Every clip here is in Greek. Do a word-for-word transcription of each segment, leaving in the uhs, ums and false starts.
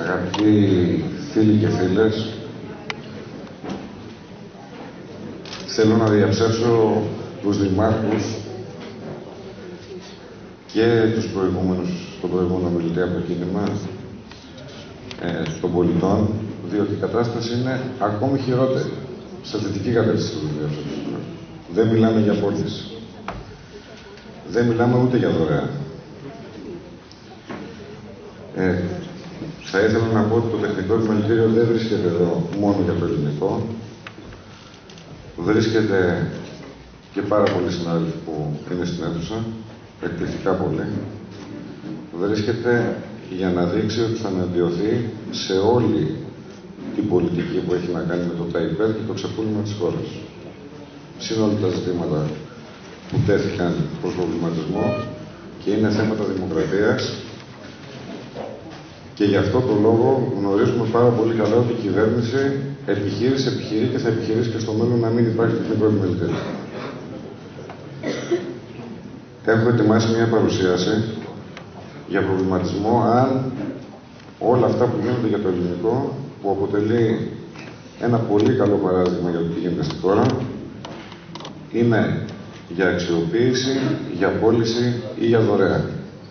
Αγαπητοί φίλοι και φίλες, θέλω να διαψεύσω τους δημάρχους και τους προηγούμενους, τον προηγούμενο μιλητή από το κίνημα ε, των πολιτών, διότι η κατάσταση είναι ακόμη χειρότερη. Σε θετική κατεύθυνση του διαψεύσω. Δεν μιλάμε για πώληση. Δεν μιλάμε ούτε για δωρεά. Ε, θα ήθελα να πω ότι το τεχνικό επιμελητήριο δεν βρίσκεται εδώ μόνο για το ελληνικό. Βρίσκεται και πάρα πολλοί συνάδελφοι που είναι στην αίθουσα, εκπληκτικά πολλοί. Βρίσκεται για να δείξει ότι θα αναντιωθεί σε όλη την πολιτική που έχει να κάνει με το ΤΑΙΠΕΔ και το ξεπούλημα της χώρας. Συν όλα τα ζητήματα που τέθηκαν προς προβληματισμό και είναι θέματα δημοκρατίας. Και γι' αυτό το λόγο γνωρίζουμε πάρα πολύ καλά ότι η κυβέρνηση επιχείρησε, επιχειρεί και θα επιχειρήσει και στο μέλλον να μην υπάρχει τεχνικό επιμελητήριο. Έχω ετοιμάσει μια παρουσίαση για προβληματισμό αν όλα αυτά που γίνονται για το ελληνικό, που αποτελεί ένα πολύ καλό παράδειγμα για το τι γίνεται στη χώρα, είναι για αξιοποίηση, για πώληση ή για δωρεά.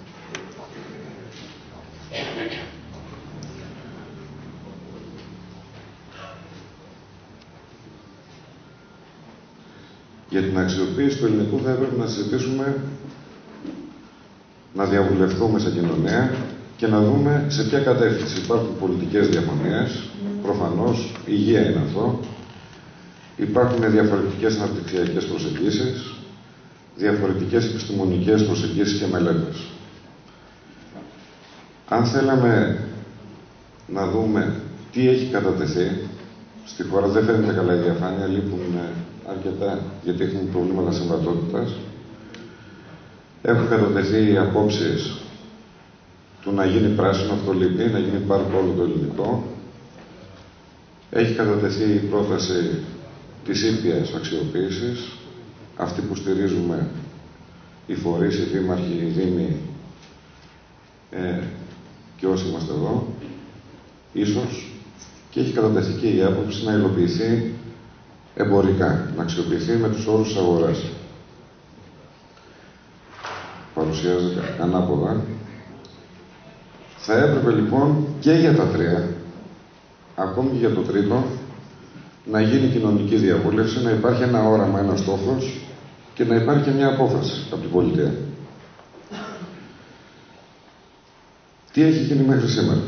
Για την αξιοποίηση του ελληνικού θα έπρεπε να συζητήσουμε, να διαβουλευτούμε σε κοινωνία και να δούμε σε ποια κατεύθυνση υπάρχουν πολιτικές διαφωνίες. Προφανώς, υγεία είναι αυτό. Υπάρχουν διαφορετικές αναπτυξιακές προσεγγίσεις, διαφορετικές επιστημονικές προσεγγίσεις και μελέτες. Αν θέλαμε να δούμε τι έχει κατατεθεί, στη χώρα δεν φαίνεται καλά η διαφάνεια, λείπουν αρκετά, γιατί έχουμε προβλήματα συμβατότητας. Έχουν κατατεθεί οι απόψεις του να γίνει πράσινο, αυτό λείπει, να γίνει πάρκο όλο το ελληνικό. Έχει κατατεθεί η πρόταση της ήπιας αξιοποίησης, αυτή που στηρίζουμε οι φορείς, οι δήμαρχοι, οι δήμοι ε, και όσοι είμαστε εδώ, ίσως, και έχει κατατεθεί και η άποψη να υλοποιηθεί εμπορικά, να αξιοποιηθεί με τους όρους της αγοράς. Παρουσιάζεται ανάποδα. Θα έπρεπε λοιπόν και για τα τρία, ακόμη και για το τρίτο, να γίνει κοινωνική διαβούλευση, να υπάρχει ένα όραμα, ένα στόχος και να υπάρχει και μια απόφαση από την πολιτεία. Τι έχει γίνει μέχρι σήμερα?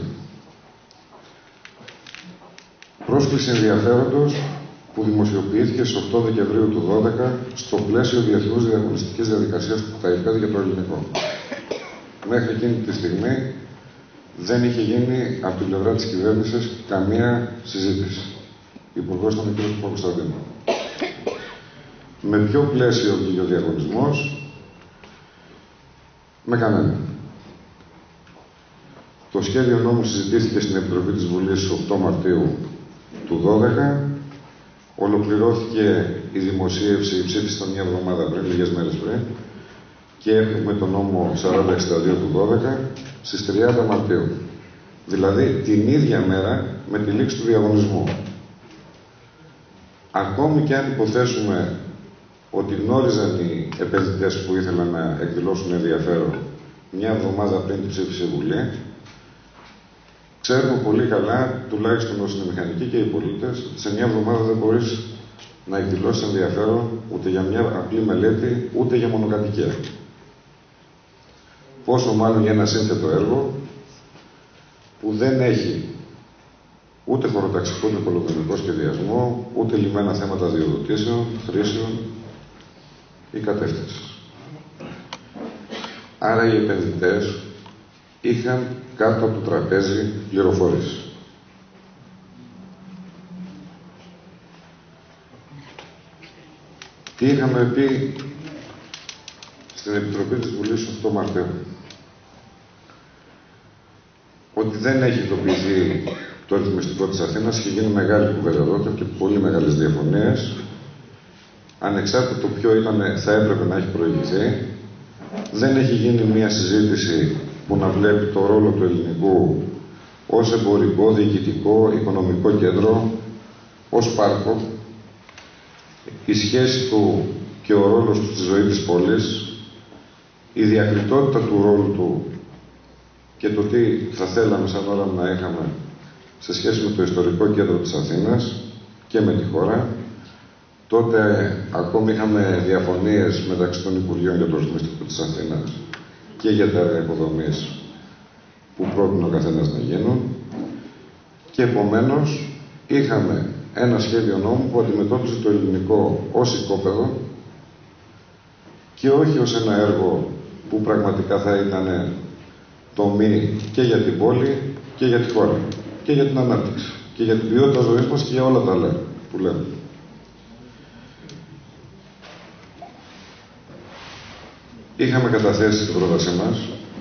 Πρόσκληση ενδιαφέροντος που δημοσιοποιήθηκε στις οκτώ Δεκεμβρίου του δύο χιλιάδες δώδεκα στο πλαίσιο διεθνούς διαγωνιστικής διαδικασίας του ΤΑΙΠΕΔ για το ελληνικό. Μέχρι εκείνη τη στιγμή δεν είχε γίνει από την πλευρά της κυβέρνησης καμία συζήτηση. Υπουργός ήταν ο κ. Παπακοσταντίνου. Με ποιο πλαίσιο βγήκε ο διαγωνισμός? Με κανένα. Το σχέδιο νόμου συζητήθηκε στην Επιτροπή της Βουλής στις οκτώ Μαρτίου του δύο χιλιάδες δώδεκα. Ολοκληρώθηκε η δημοσίευση, η ψήφιση μια εβδομάδα πριν, λίγες μέρες πριν, και έχουμε το νόμο σαράντα εξήντα δύο του δύο χιλιάδες δώδεκα στις τριάντα Μαρτίου. Δηλαδή την ίδια μέρα με τη λήξη του διαγωνισμού. Ακόμη και αν υποθέσουμε ότι γνώριζαν οι επενδυτές που ήθελαν να εκδηλώσουν ενδιαφέρον μια εβδομάδα πριν την ψήφιση η Βουλή, ξέρουμε πολύ καλά, τουλάχιστον όσοι είναι μηχανικοί και οι πολίτες, ότι σε μια εβδομάδα δεν μπορείς να εκδηλώσεις ενδιαφέρον ούτε για μια απλή μελέτη, ούτε για μονοκατοικία. Πόσο μάλλον για ένα σύνθετο έργο που δεν έχει ούτε χωροταξικό και πολυδομικό σχεδιασμό, ούτε λυμμένα θέματα διοδοτήσεων, χρήσεων ή κατεύθυνσης. Άρα οι επενδυτές είχαν κάτω από το τραπέζι πληροφόρηση. Τι είχαμε πει στην Επιτροπή της Βουλής στις οκτώ Μαρτίου? Ότι δεν έχει υλοποιηθεί το ρυθμιστικό της Αθήνας, είχε γίνει μεγάλη κουβέντα εδώ και πολύ μεγάλες διαφωνίες. Ανεξάρτητα το ποιο ήταν, θα έπρεπε να έχει προηγηθεί. Δεν έχει γίνει μια συζήτηση που να βλέπει το ρόλο του ελληνικού ως εμπορικό, διοικητικό, οικονομικό κέντρο, ως πάρκο, η σχέση του και ο ρόλος του στη ζωή της πόλης, η διακριτότητα του ρόλου του και το τι θα θέλαμε σαν όραμα να είχαμε σε σχέση με το ιστορικό κέντρο της Αθήνας και με τη χώρα. Τότε ακόμη είχαμε διαφωνίες μεταξύ των Υπουργείων για το ρυθμιστικό της Αθήνας και για τα έργα υποδομής που πρότεινε ο καθένας να γίνουν. Και επομένως είχαμε ένα σχέδιο νόμου που αντιμετώπιζε το ελληνικό ως οικόπεδο και όχι ως ένα έργο που πραγματικά θα ήταν τομή και για την πόλη και για τη χώρα και για την ανάπτυξη και για την ποιότητα ζωής μας και για όλα τα άλλα που λέμε. Είχαμε καταθέσει την πρότασή μας.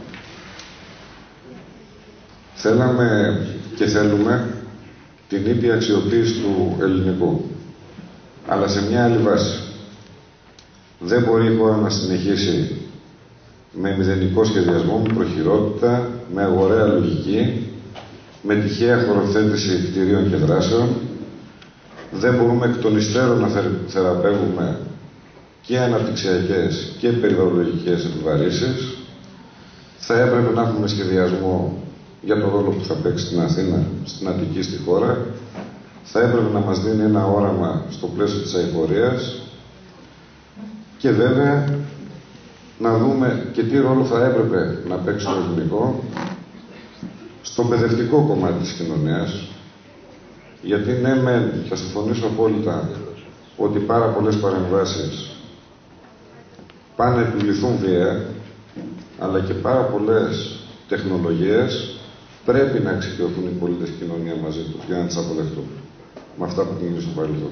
Θέλαμε και θέλουμε την ήπια αξιοποίηση του ελληνικού, αλλά σε μια άλλη βάση. Δεν μπορεί η χώρα να συνεχίσει με μηδενικό σχεδιασμό, με προχειρότητα, με αγοραία λογική, με τυχαία χωροθέτηση κτηρίων και δράσεων. Δεν μπορούμε εκ των υστέρων να θεραπεύουμε και αναπτυξιακές και περιβαλλοντικές επιβαρύσεις. Θα έπρεπε να έχουμε σχεδιασμό για τον ρόλο που θα παίξει στην Αθήνα, στην Αττική, στη χώρα. Θα έπρεπε να μας δίνει ένα όραμα στο πλαίσιο της αειφορίας και βέβαια να δούμε και τι ρόλο θα έπρεπε να παίξει το ελληνικό στο παιδευτικό κομμάτι της κοινωνίας. Γιατί ναι, μεν, θα συμφωνήσω απόλυτα ότι πάρα πολλές παρεμβάσεις πάνε να επιβληθούν βία, αλλά και πάρα πολλές τεχνολογίες πρέπει να εξοικειωθούν οι πολίτες και η κοινωνία μαζί τους για να τις αποδεχτούν με αυτά που κινούν στο παρελθόν.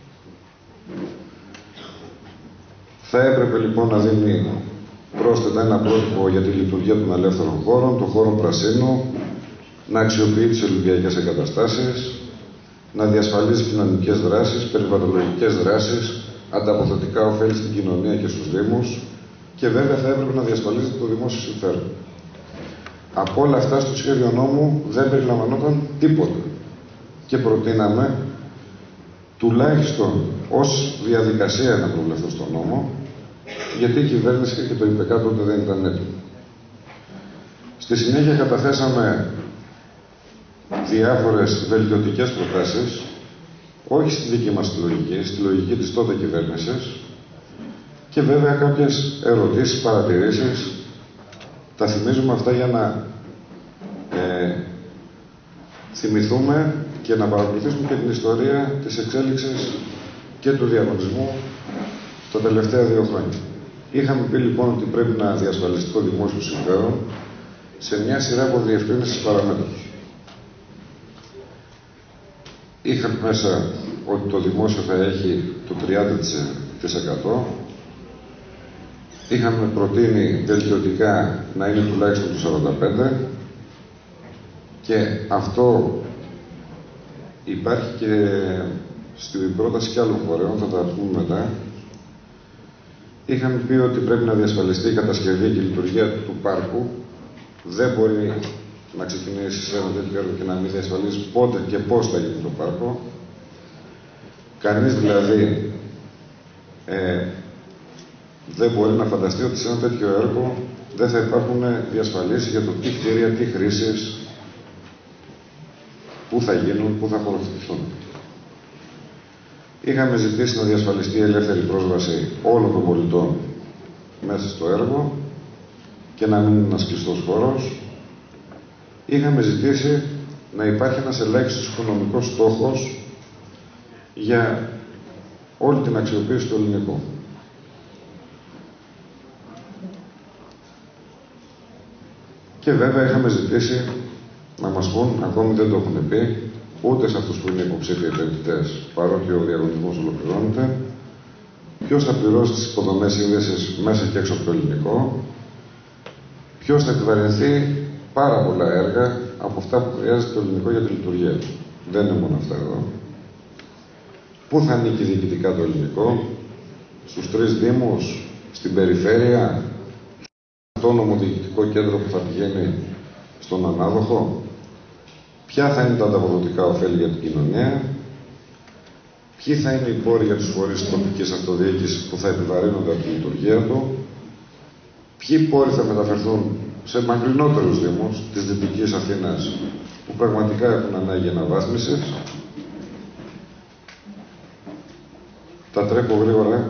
Θα έπρεπε λοιπόν να δίνει πρόσθετα ένα πρότυπο για τη λειτουργία των ελεύθερων χώρων, των χώρων πρασίνου, να αξιοποιεί τις ολυμπιακές εγκαταστάσεις, να διασφαλίζει κοινωνικές δράσεις, περιβαλλοντικές δράσεις, ανταποθετικά ωφέλη στην κοινωνία και στους Δήμους και βέβαια θα έπρεπε να διασφαλίζεται το δημόσιο συμφέρον. Από όλα αυτά στο σχέδιο νόμου δεν περιλαμβανόταν τίποτα και προτείναμε τουλάχιστον ως διαδικασία να προβλεφθεί στον νόμο, γιατί η κυβέρνηση και το ΙΠΕΚΑ τότε δεν ήταν έτοιμο. Στη συνέχεια καταθέσαμε διάφορες βελτιωτικές προτάσεις, όχι στη δική μας τη λογική, στη λογική της τότε κυβέρνησης και βέβαια κάποιες ερωτήσεις, παρατηρήσεις. Τα θυμίζουμε αυτά για να ε, θυμηθούμε και να παρακολουθήσουμε και την ιστορία της εξέλιξης και του διαγωνισμού τα τελευταία δύο χρόνια. Είχαμε πει λοιπόν ότι πρέπει να διασφαλιστεί το δημόσιο συμφέρον σε μια σειρά από διευκρίνησης παραμέτρους. Είχαμε μέσα ότι το δημόσιο θα έχει το τριάντα τοις εκατό. Είχαμε προτείνει βελτιωτικά να είναι τουλάχιστον το σαράντα πέντε τοις εκατό και αυτό υπάρχει και στην πρόταση και άλλων φορέων, θα τα πούμε μετά. Είχαμε πει ότι πρέπει να διασφαλιστεί η κατασκευή και η λειτουργία του πάρκου. Δεν μπορεί να ξεκινήσει σε ένα τέτοιο έργο και να μην διασφαλίσει πότε και πώς θα γίνει το πάρκο. Κανείς δηλαδή ε, δεν μπορεί να φανταστεί ότι σε ένα τέτοιο έργο δεν θα υπάρχουν διασφαλίσεις για το τι κτίρια, τι χρήσεις, πού θα γίνουν, πού θα χωροθετηθούν. Είχαμε ζητήσει να διασφαλιστεί η ελεύθερη πρόσβαση όλων των πολιτών μέσα στο έργο και να μην είναι ένας κλειστός χώρος. Είχαμε ζητήσει να υπάρχει ένας ελάχιστος οικονομικός στόχος για όλη την αξιοποίηση του ελληνικού. Και βέβαια είχαμε ζητήσει να μας πούν, ακόμη δεν το έχουν πει, ούτε σε αυτούς που είναι υποψήφιοι επενδυτές, παρότι ο διαγωνισμός ολοκληρώνεται, ποιος θα πληρώσει τις υποδομές σύνδεσης μέσα και έξω από το ελληνικό, ποιος θα επιβαρυνθεί πάρα πολλά έργα από αυτά που χρειάζεται το ελληνικό για τη λειτουργία του. Δεν είναι μόνο αυτά εδώ. Πού θα ανήκει διοικητικά το ελληνικό, στους τρεις δήμους, στην περιφέρεια, στο αυτόνομο διοικητικό κέντρο που θα πηγαίνει στον ανάδοχο. ποια θα είναι τα ανταποδοτικά ωφέλη για την κοινωνία, ποιοι θα είναι οι πόροι για τους φορείς της τοπικής αυτοδιοίκησης που θα επιβαρύνονται από τη λειτουργία του, ποιοι πόροι θα μεταφερθούν σε μακρινότερους δήμους της Δυτικής Αθήνας που πραγματικά έχουν ανάγκη αναβάθμισης. Τα τρέχω γρήγορα.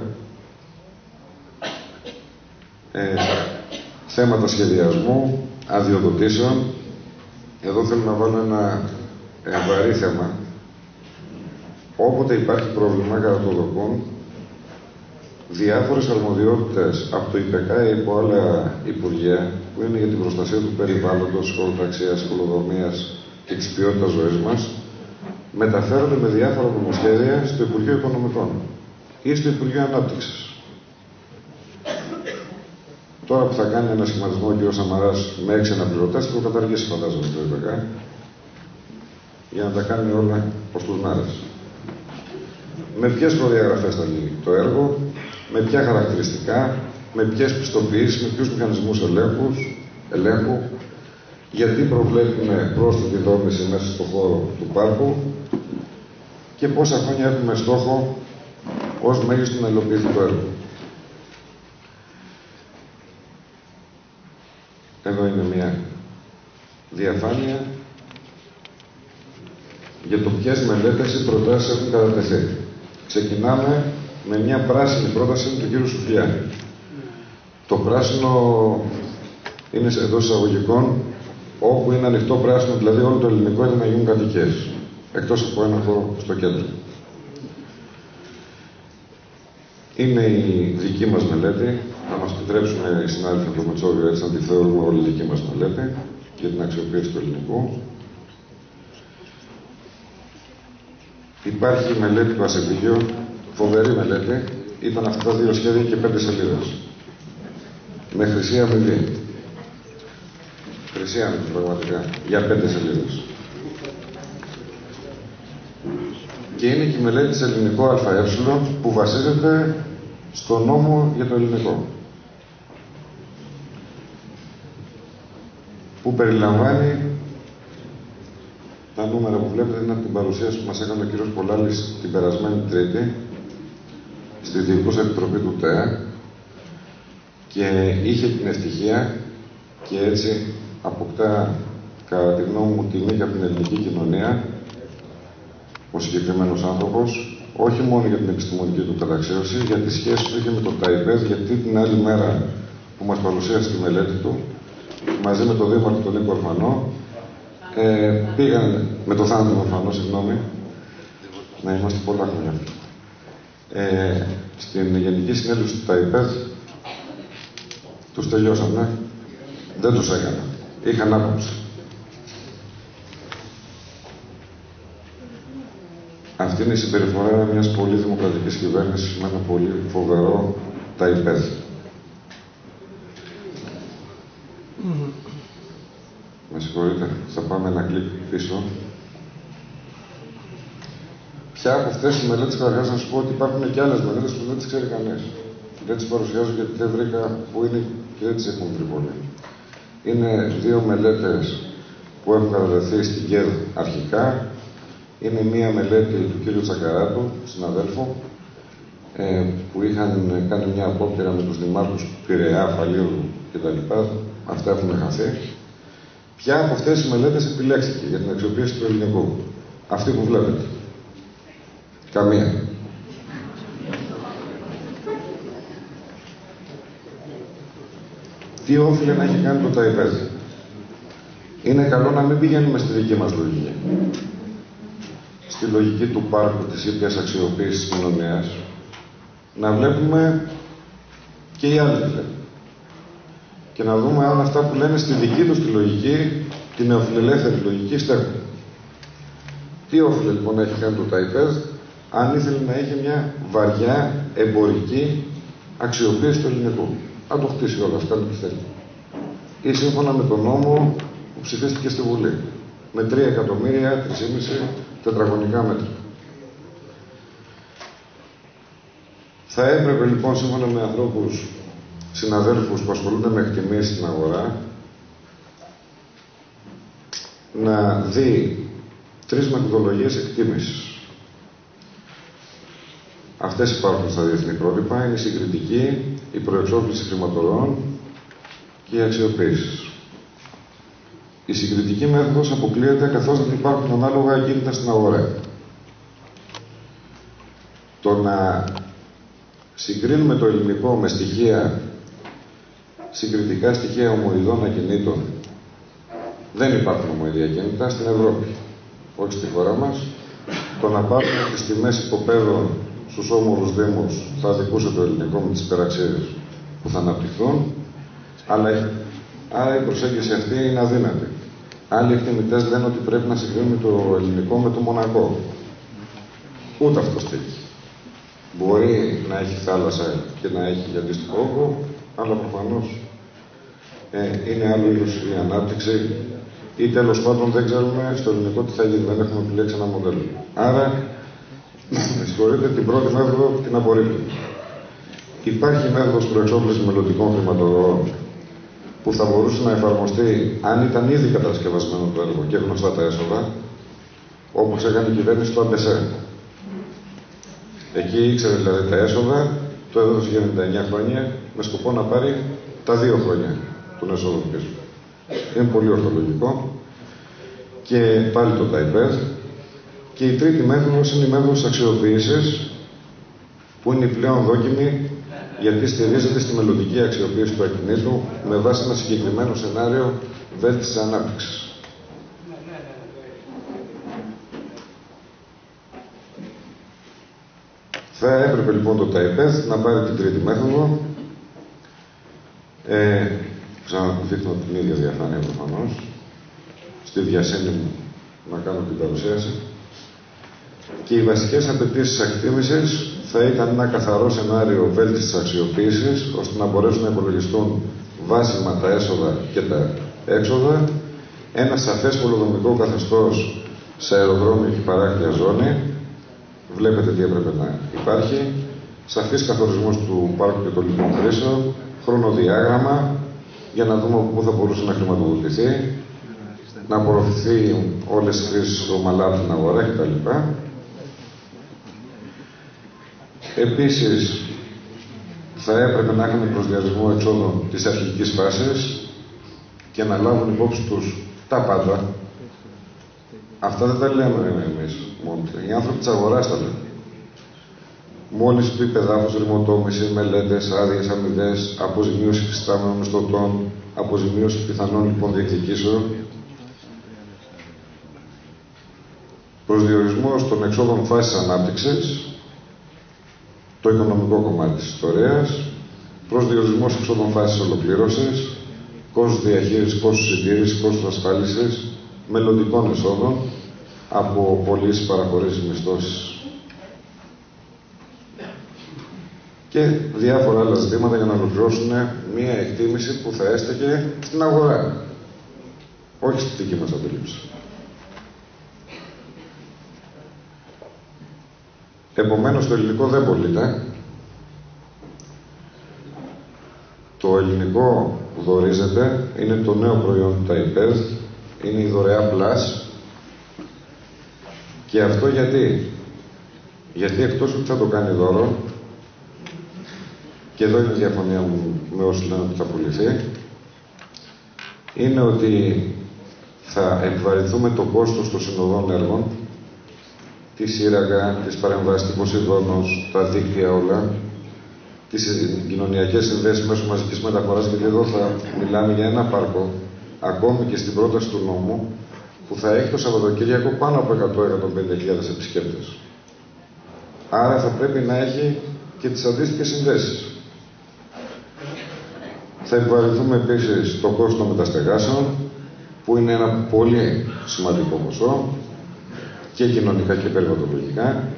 Ε, θέματα σχεδιασμού, αδειοδοτήσεων. Εδώ θέλω να βάλω ένα ε, βαρύ θέμα. Όποτε υπάρχει πρόβλημα κατά το ΔΟΚΟΝ, διάφορες αρμοδιότητες από το ΙΠΕΚΑ ή από άλλα υπουργεία που είναι για την προστασία του περιβάλλοντος, σχολοταξίας, σχολοδομίας και της ποιότητας ζωής μας, μεταφέρονται με διάφορα νομοσχέδια στο Υπουργείο Οικονομικών ή στο Υπουργείο Ανάπτυξης. Τώρα που θα κάνει ένα σχηματισμό ο κ. Σαμαράς με έξι αναπληρωτές, θα το καταργήσει φαντάζομαι το ΙΠΕΚΑ, για να τα κάνει όλα ως τους μάρες. Με ποιες προδιαγραφές θα γίνει το έργο, με ποια χαρακτηριστικά, με ποιες πιστοποιήσεις, με ποιους μηχανισμούς ελέγχους, ελέγχου, γιατί προβλέπουμε πρόσθετη δόμηση μέσα στο χώρο του πάρκου και πόσα χρόνια έχουμε στόχο ως μέγιστο να υλοποιηθεί το έργο. Εδώ είναι μια διαφάνεια για το ποιες μελέτες ή προτάσεις έχουν κατατεθεί. Ξεκινάμε με μια πράσινη πρόταση του κ. Σουφλιάνη. Το πράσινο είναι εντός εισαγωγικών, όπου είναι ανοιχτό πράσινο, δηλαδή όλο το ελληνικό είναι να γίνουν κατοικίες, εκτός από ένα χώρο στο κέντρο. Είναι η δική μας μελέτη. Θα μας επιτρέψουν οι συνάδελφοι από το Μετσόβιο έτσι να τη θεωρούμε όλη η δική μας μελέτη για την αξιοποίηση του ελληνικού. Υπάρχει η μελέτη του Ασεβίγιο, φοβερή μελέτη. Ήταν αυτά τα δύο σχέδια και πέντε σελίδες. Με χρυσή αμοιβή. Χρυσή αμοιβή, πραγματικά. Για πέντε σελίδες. Και είναι και η μελέτη της ελληνικό ΑΕ που βασίζεται στο νόμο για το ελληνικό. Που περιλαμβάνει τα νούμερα που βλέπετε, είναι από την παρουσίαση που μας έκανε ο κ. Πολάλης την περασμένη Τρίτη στη Διοικούσα Επιτροπή του ΤΕΑ και είχε την ευτυχία και έτσι αποκτά, κατά τη γνώμη μου, τιμή για την ελληνική κοινωνία ο συγκεκριμένος άνθρωπος, όχι μόνο για την επιστημονική του καταξίωση, για τη σχέση που είχε με το ΤΑΙΠΕΔ, γιατί την άλλη μέρα που μας παρουσίασε τη μελέτη του, μαζί με τον Δήμαρχο τον Νίκο Ορφανό, ε, πήγαν με το θάνατο του Ορφανό, συγγνώμη, να είμαστε πολλά χρόνια. Ε, στην Γενική Συνέλευση του ΤΑΙΠΕΔ, τους τελειώσανε, δεν τους έκανα. Είχαν άποψη. Αυτή είναι η συμπεριφορά μιας πολύ δημοκρατικής κυβέρνησης με ένα πολύ φοβερό ΤΑΙΠΕΔ. Mm. Με συγχωρείτε, θα πάμε ένα κλικ πίσω. Ποια από αυτές τις μελέτες, καταρχάς να σου πω ότι υπάρχουν και άλλες μελέτες που δεν τις ξέρει κανείς. Δεν τις παρουσιάζω γιατί δεν βρήκα που είναι και δεν τις έχουν βρει πολύ. Είναι δύο μελέτες που έχουν κατατεθεί στην ΚΕΔ αρχικά. Είναι μία μελέτη του κ. Τσακαράτου, συναδέλφου, ε, που είχαν κάνει μια απόπειρα με τους δημάρχους Πειραιά, Φαλήρου κτλ. Αυτά έχουν χαθεί. Ποια από αυτές τις μελέτες επιλέχθηκε για την αξιοποίηση του ελληνικού? Αυτή που βλέπετε. Καμία. Τι όφιλε να έχει κάνει το ΤΑΙΠΕΔ? Είναι καλό να μην πηγαίνουμε στη δική μας λογική. Στη λογική του πάρκου, της ήπιας αξιοποίησης της κοινωνίας, να βλέπουμε και οι άλλοι λένε. Και να δούμε αν αυτά που λένε στη δική τους τη λογική, την νεοφιλελεύθερη λογική, στέκουν. Τι όφιλε λοιπόν να έχει κάνει το ΤΑΙΠΕΔ, αν ήθελε να έχει μια βαριά εμπορική αξιοποίηση του ελληνικού? Αν το χτίσει όλα αυτά, τι θέλει. Ή σύμφωνα με τον νόμο που ψηφίστηκε στη Βουλή. Με τρία εκατομμύρια, τρία κόμμα πέντε τετραγωνικά μέτρα. Θα έπρεπε λοιπόν, σύμφωνα με ανθρώπους, συναδέλφους που ασχολούνται με εκτιμήσεις στην αγορά, να δει τρεις μεθοδολογίες εκτίμησης. Αυτές υπάρχουν στα διεθνή πρότυπα, είναι η συγκριτική, η προεξόφληση χρηματορών και η αξιοποίηση. Η συγκριτική μέθοδος αποκλείεται καθώς δεν υπάρχουν ανάλογα ακίνητα στην αγορά. Το να συγκρίνουμε το ελληνικό με στοιχεία, συγκριτικά στοιχεία ομοειδών ακινήτων, δεν υπάρχουν ομοειδή ακίνητα στην Ευρώπη, όχι στη χώρα μας. Το να πάρουμε τις τιμές υποπέδων στους όμορους δήμους θα αδικούσε το ελληνικό με τις υπεραξίες που θα αναπτυχθούν, αλλά άρα η προσέγγιση αυτή είναι αδύνατη. Άλλοι εκτιμητές λένε ότι πρέπει να συγκρίνουμε το ελληνικό με το Μονακό. Ούτε αυτό στέκει. Μπορεί να έχει θάλασσα και να έχει αντίστοιχο όγκο, αλλά προφανώς ε, είναι άλλο είδους η ανάπτυξη ή τέλος πάντων δεν ξέρουμε στο ελληνικό τι θα γίνει, δεν έχουμε επιλέξει ένα μοντέλο. Άρα, με συγχωρείτε, την πρώτη μέθοδο την απορρίπτουμε. Υπάρχει μέθοδος προεξόφλησης μελλοντικών χρηματοδορών που θα μπορούσε να εφαρμοστεί αν ήταν ήδη κατασκευασμένο το έργο και γνωστά τα έσοδα, όπως έκανε η κυβέρνηση του ΑΜΠΕΣΕ. Εκεί ήξερε δηλαδή τα έσοδα, το έδωσε για ενενήντα εννιά χρόνια, με σκοπό να πάρει τα δύο χρόνια των έσοδων πίσω. Είναι πολύ ορθολογικό. Και πάλι το ΤΑΙΠΕΔ. Και η τρίτη μέθοδος είναι η μέθοδος αξιοποίησης, που είναι η πλέον δόκιμη, γιατί στηρίζεται στη μελλοντική αξιοποίηση του ακινήτου με βάση ένα συγκεκριμένο σενάριο βέλτιστης ανάπτυξης. Θα έπρεπε λοιπόν το ΤΑΙΠΕΔ να πάρει την τρίτη μέθοδο. Ε, Ξαναδείχνω την ίδια διαφάνεια προφανώς. Στη διασύνη μου να κάνω την παρουσίαση. Και οι βασικές απαιτήσεις εκτίμησης θα ήταν ένα καθαρό σενάριο βέλτιστης αξιοποίησης, ώστε να μπορέσουν να υπολογιστούν βάσιμα τα έσοδα και τα έξοδα, ένα σαφές πολεοδομικό καθεστώς σε αεροδρόμιο και παράκτια ζώνη. Βλέπετε τι έπρεπε να υπάρχει. Σαφής καθορισμός του πάρκου και των λοιπών χρήσεων, χρονοδιάγραμμα, για να δούμε πού θα μπορούσε να χρηματοδοτηθεί, να απορροφηθεί όλες τις χρήσεις ομαλά από την αγορά κτλ. Επίσης, θα έπρεπε να είχαμε προσδιορισμό εξόδων της αρχικής φάσης και να λάβουν υπόψη τους τα πάντα. Αυτά δεν τα λέμε εμείς μόνο. Οι άνθρωποι της αγοράς τα λένε. Μόλις του υπεδάφους, ρημοτόμηση, μελέτες, άδειες, αμοιβές, αποζημίωση φυστάμενων μισθωτών, αποζημίωση πιθανών λοιπόν διεκδικήσεων, προσδιορισμός των εξόδων φάσης ανάπτυξης, το οικονομικό κομμάτι της ιστορίας, προσδιορισμός εξόδων φάσης ολοκλήρωσης, κόστος διαχείρισης, κόστος συντήρησης, κόστος ασφάλισης, μελλοντικών εσόδων από πωλήσεις, παραχωρήσεις, μισθώσεις και διάφορα άλλα ζητήματα για να ολοκληρώσουν μία εκτίμηση που θα έστεκε στην αγορά, όχι στη δική μας αντίληψη. Επομένως, το ελληνικό δεν πωλείται. Το ελληνικό δωρίζεται, είναι το νέο προϊόν του ΤΑΙΠΕΔ, είναι η δωρεά Plus. Και αυτό γιατί. Γιατί εκτός ότι θα το κάνει δώρο, και εδώ είναι η διαφωνία μου με όσους λένε ότι θα πουληθεί, είναι ότι θα επιβαρυνθούμε το κόστος των συνοδών έργων, τη σύραγγα, τις παρεμβάσεις τύπος Ιδόνος, τα δίκτυα όλα, τις κοινωνιακές συνδέσεις μέσω μαζικής μεταφοράς, γιατί εδώ θα μιλάμε για ένα πάρκο, ακόμη και στην πρόταση του νόμου, που θα έχει το Σαββατοκύριακο πάνω από εκατό με εκατόν πενήντα χιλιάδες επισκέπτες. Άρα θα πρέπει να έχει και τις αντίστοιχες συνδέσεις. Θα επιβαρυνθούμε επίσης το κόστος των μεταστεγάσεων, που είναι ένα πολύ σημαντικό ποσό, και κοινωνικά και περιβαλλοντολογικά.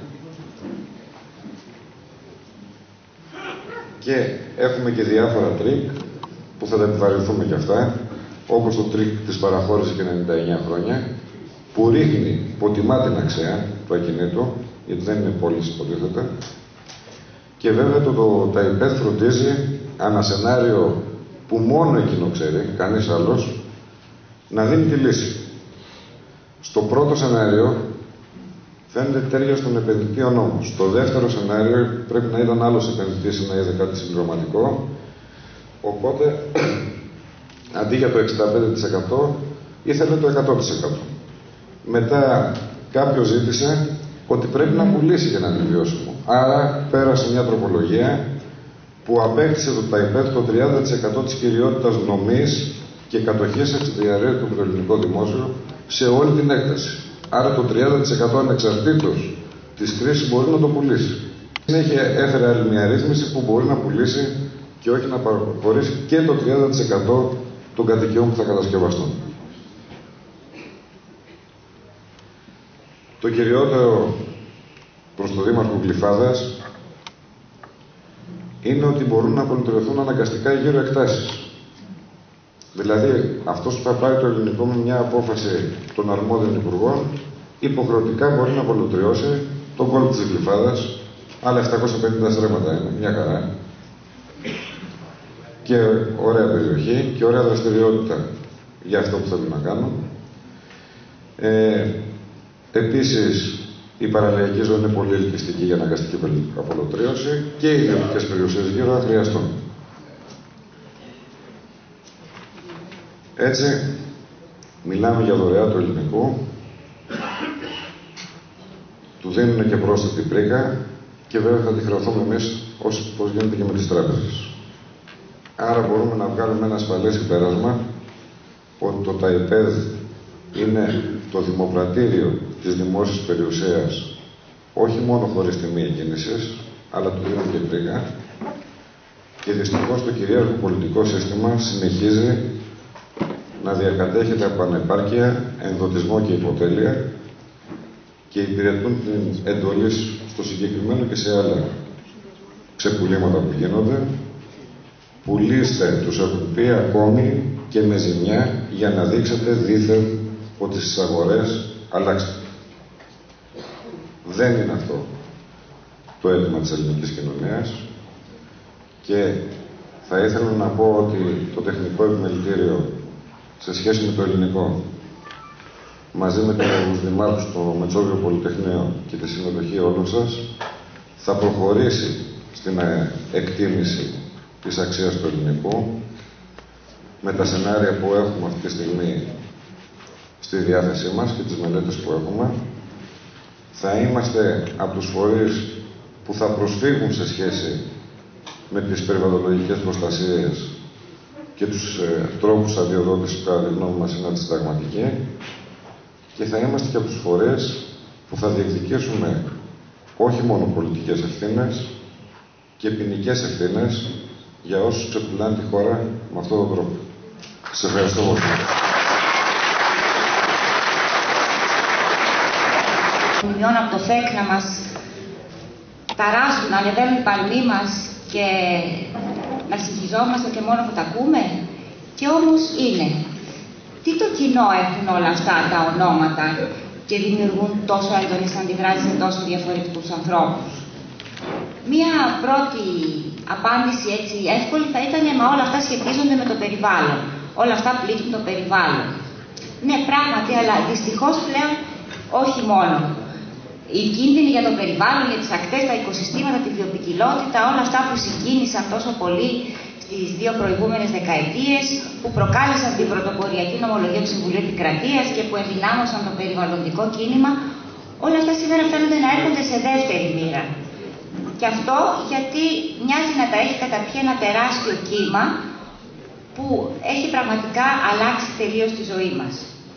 Και έχουμε και διάφορα τρίκ που θα τα επιβαρυνθούμε κι αυτά, όπως το τρίκ της παραχώρησης για ενενήντα εννιά χρόνια, που ρίχνει, υποτιμά την αξία του ακινήτου, γιατί δεν είναι πώληση υποτίθεται. Και βέβαια το, το ΤΑΙΠΕΔ φροντίζει ένα σενάριο που μόνο εκείνο ξέρει, κανείς άλλος, να δίνει τη λύση. Στο πρώτο σενάριο φαίνεται τέργεια στον επενδυτή ο νόμος. Στο δεύτερο σενάριο πρέπει να ήταν άλλος επενδυτής ή να είδε κάτι συμπληρωματικό. Οπότε, αντί για το εξήντα πέντε τοις εκατό, ήθελε το εκατό τοις εκατό. Μετά κάποιος ζήτησε ότι πρέπει να πουλήσει για να είναι βιώσιμο. Άρα πέρασε μια τροπολογία που απέκτησε το ΤΑΙΠΕΔ το τριάντα τοις εκατό της κυριότητας νομής και κατοχής εξιδιαρρέει του ελληνικό δημόσιο σε όλη την έκταση. Άρα το τριάντα τοις εκατό ανεξαρτήτως της κρίσης μπορεί να το πουλήσει. Συνέχεια έφερε άλλη μια ρύθμιση που μπορεί να πουλήσει και όχι να παραχωρήσει και το τριάντα τοις εκατό των κατοικιών που θα κατασκευαστούν. Το κυριότερο προς το Δήμαρχο Γλυφάδας είναι ότι μπορούν να απολυτρωθούν αναγκαστικά οι γύρω εκτάσεις. Δηλαδή, αυτός που θα πάρει το ελληνικό με μια απόφαση των αρμόδιων υπουργών, υποχρεωτικά μπορεί να απολυτριώσει τον κόλπο της Γλυφάδας, άλλα επτακόσια πενήντα στρέμματα είναι, μια χαρά. Και ωραία περιοχή και ωραία δραστηριότητα για αυτό που θέλουν να κάνουν. Ε, επίσης, η παραλιακή ζώνη είναι πολύ ελκυστική για αναγκαστική απολυτρίωση και οι ιδιωτικές περιουσίες γύρω θα χρειαστούν. Έτσι, μιλάμε για δωρεά του ελληνικού, του δίνουν και πρόσθετη πρίκα και βέβαια θα τη χρεωθούμε εμείς όπως γίνεται και με τις τράπεζες. Άρα μπορούμε να βγάλουμε ένα ασφαλές συμπέρασμα ότι το ΤΑΙΠΕΔ είναι το δημοπρατήριο της δημόσιας περιουσίας, όχι μόνο χωρίς τιμή εκκίνησης, αλλά του δίνουν και πρίκα. Και δυστυχώς το κυρίαρχο πολιτικό σύστημα συνεχίζει να διακατέχεται από ανεπάρκεια, ενδοτισμό και υποτέλεια και υπηρετούν την εντολή στο συγκεκριμένο και σε άλλα ξεπουλήματα που γίνονται. Πουλήστε, τους έχουν πει ακόμη και με ζημιά για να δείξετε δήθεν ότι στις αγορές αλλάξετε. Δεν είναι αυτό το αίτημα της ελληνικής κοινωνίας και θα ήθελα να πω ότι το τεχνικό επιμελητήριο σε σχέση με το ελληνικό μαζί με τους δημάρχους στο Μετσόβιο Πολυτεχνείο και τη συμμετοχή όλων σας θα προχωρήσει στην εκτίμηση της αξίας του ελληνικού με τα σενάρια που έχουμε αυτή τη στιγμή στη διάθεσή μας και τις μελέτες που έχουμε. Θα είμαστε από τους φορείς που θα προσφύγουν σε σχέση με τις περιβαλλοντολογικές προστασίες και τους ε, τρόπους αδειοδότησης που κατά τη γνώμη μας είναι αντισυνταγματικοί και θα είμαστε και από τους φορείς που θα διεκδικήσουμε όχι μόνο πολιτικές ευθύνες και ποινικές ευθύνες για όσους ξεπουλάνε τη χώρα με αυτόν τον τρόπο. Σας ευχαριστώ πολύ. Μειών από το ΦΕΚ να μας ταράσουν, να ανεβαίνουν οι παλμοί μας και να συγχυζόμαστε και μόνο που τα ακούμε. Και όμως είναι. Τι το κοινό έχουν όλα αυτά τα ονόματα και δημιουργούν τόσο έντονες αντιδράσεις σε τόσο διαφορετικούς ανθρώπους. Μία πρώτη απάντηση έτσι εύκολη θα ήταν «Μα όλα αυτά σχετίζονται με το περιβάλλον. Όλα αυτά πλήττουν το περιβάλλον». Ναι, πράγματι, αλλά δυστυχώς πλέον όχι μόνο. Οι κίνδυνοι για το περιβάλλον, για τις ακτές, τα οικοσυστήματα, τη βιοποικιλότητα, όλα αυτά που συγκίνησαν τόσο πολύ στις δύο προηγούμενες δεκαετίες, που προκάλεσαν την πρωτοποριακή νομολογία του Συμβουλίου Επικρατείας και που ενδυνάμωσαν το περιβαλλοντικό κίνημα, όλα αυτά σήμερα φαίνονται να έρχονται σε δεύτερη μοίρα. Και αυτό γιατί μοιάζει να τα έχει καταπιεί ένα τεράστιο κύμα που έχει πραγματικά αλλάξει τελείως τη ζωή μας.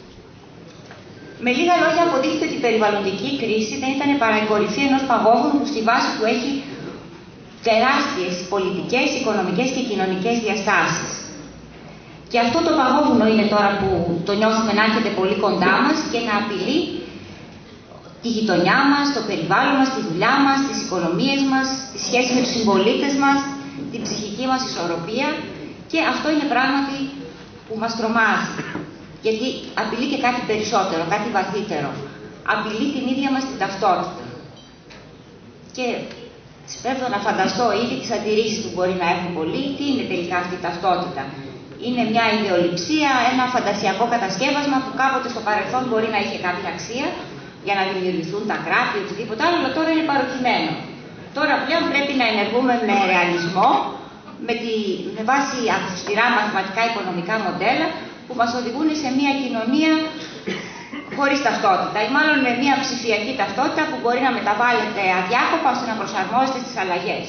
Με λίγα λόγια αποδείχθηκε ότι η περιβαλλοντική κρίση δεν ήταν παρά η κορυφή ενός παγόβουνου που στη βάση του έχει τεράστιες πολιτικές, οικονομικές και κοινωνικές διαστάσεις. Και αυτό το παγόβουνο είναι τώρα που το νιώθουμε να έρχεται πολύ κοντά μας και να απειλεί τη γειτονιά μας, το περιβάλλον μας, τη δουλειά μας, τις οικονομίες μας, τη σχέση με τους συμπολίτες μας, την ψυχική μας ισορροπία και αυτό είναι πράγματι που μας τρομάζει. Γιατί απειλεί και κάτι περισσότερο, κάτι βαθύτερο. Απειλεί την ίδια μας την ταυτότητα. Και σπέβδω να φανταστώ ήδη τις αντιρρήσεις που μπορεί να έχουν πολλοί, τι είναι τελικά αυτή η ταυτότητα. Είναι μια ιδεολειψία, ένα φαντασιακό κατασκεύασμα που κάποτε στο παρελθόν μπορεί να είχε κάποια αξία για να δημιουργηθούν τα κράτη ή οτιδήποτε άλλο, αλλά τώρα είναι παροχημένο. Τώρα πλέον πρέπει να ενεργούμε με ρεαλισμό, με, τη, με βάση αυστηρά μαθηματικά οικονομικά μοντέλα που μας οδηγούν σε μια κοινωνία χωρίς ταυτότητα ή μάλλον με μια ψηφιακή ταυτότητα που μπορεί να μεταβάλλεται αδιάκοπα ώστε να προσαρμόζεται στις αλλαγές.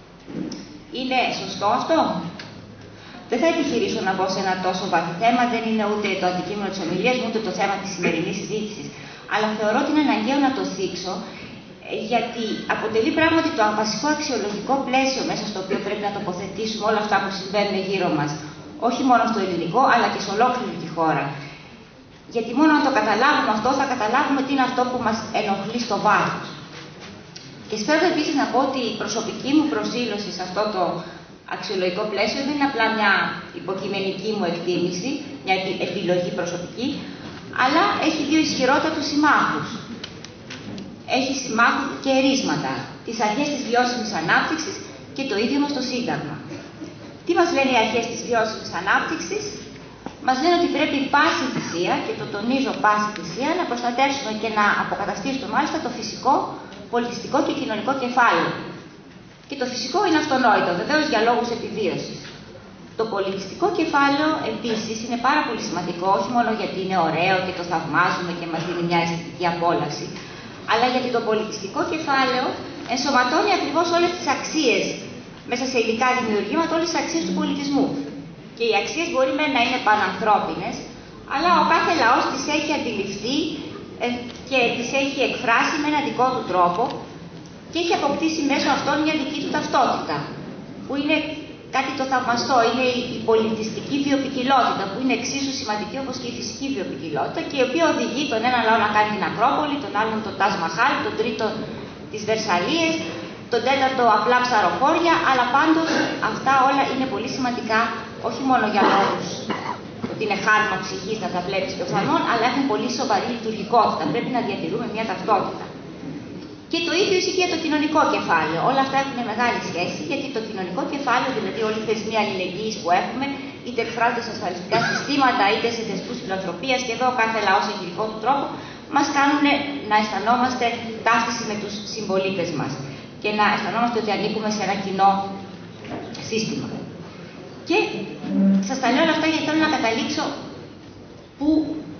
Είναι σωστό αυτό? Δεν θα επιχειρήσω να μπω σε ένα τόσο βαθύ θέμα, δεν είναι ούτε το αντικείμενο της ομιλίας μου, ούτε το θέμα της σημερινής συζήτησης. Αλλά θεωρώ ότι είναι αναγκαίο να το θίξω, γιατί αποτελεί πράγματι το βασικό αξιολογικό πλαίσιο μέσα στο οποίο πρέπει να τοποθετήσουμε όλα αυτά που συμβαίνουν γύρω μας. Όχι μόνο στο ελληνικό, αλλά και σε ολόκληρη τη χώρα. Γιατί μόνο αν το καταλάβουμε αυτό, θα καταλάβουμε τι είναι αυτό που μας ενοχλεί στο βάθος. Και σπέβδω επίσης να πω ότι η προσωπική μου προσήλωση σε αυτό το αξιολογικό πλαίσιο δεν είναι απλά μια υποκειμενική μου εκτίμηση, μια επιλογή προσωπική, αλλά έχει δύο ισχυρότατους συμμάχους. Έχει συμμάχους και ερίσματα, τις αρχές της βιώσιμης ανάπτυξης και το ίδιο μας το Σύνταγμα. Τι μας λένε οι αρχές της βιώσιμης ανάπτυξης? Μας λένε ότι πρέπει πάση θυσία, και το τονίζω πάση θυσία, να προστατεύσουμε και να αποκαταστήσουμε μάλιστα το φυσικό, πολιτιστικό και κοινωνικό κεφάλαιο. Και το φυσικό είναι αυτονόητο, βεβαίως για λόγους επιβίωσης. Το πολιτιστικό κεφάλαιο επίσης είναι πάρα πολύ σημαντικό, όχι μόνο γιατί είναι ωραίο και το θαυμάζουμε και μας δίνει μια αισθητική απόλαυση, αλλά γιατί το πολιτιστικό κεφάλαιο ενσωματώνει ακριβώς όλες τις αξίες μέσα σε υλικά δημιουργήματα, όλες τις αξίες του πολιτισμού. Και οι αξίες μπορεί με να είναι πανανθρώπινες, αλλά ο κάθε λαός τις έχει αντιληφθεί και τις έχει εκφράσει με έναν δικό του τρόπο και έχει αποκτήσει μέσω αυτών μια δική του ταυτότητα, που είναι κάτι το θαυμαστό, είναι η πολιτιστική βιοποικιλότητα, που είναι εξίσου σημαντική όπως και η φυσική βιοποικιλότητα και η οποία οδηγεί τον έναν λαό να κάνει την Ακρόπολη, τον άλλον τον Ταζ Μαχάλ, τον τρίτο τις Βερσαλίες, τον τέταρτο απλά ψαροχώρια, αλλά πάντως αυτά όλα είναι πολύ σημαντικά, όχι μόνο για λόγους ότι είναι χάρμα ψυχής να τα βλέπεις και οφθαλμών, αλλά έχουν πολύ σοβαρή λειτουργικότητα. Πρέπει να διατηρούμε μια ταυτότητα. Και το ίδιο ισχύει για το κοινωνικό κεφάλαιο. Όλα αυτά έχουν μεγάλη σχέση, γιατί το κοινωνικό κεφάλαιο, δηλαδή όλοι οι θεσμοί αλληλεγγύης που έχουμε, είτε εκφράζονται σε ασφαλιστικά συστήματα, είτε σε θεσμούς φιλανθρωπίας, και εδώ ο κάθε λαός έχει δικό του τρόπο, μας κάνουν να αισθανόμαστε ταύτιση με τους συμπολίτες μας και να αισθανόμαστε ότι ανήκουμε σε ένα κοινό σύστημα. Και σας τα λέω όλα αυτά γιατί θέλω να καταλήξω πού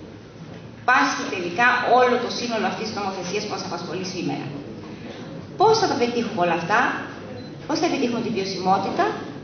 πάσχει τελικά όλο το σύνολο αυτής της νομοθεσίας που μας απασχολεί σήμερα. Πώς θα τα πετύχουμε όλα αυτά, πώς θα επιτύχουμε την βιωσιμότητα?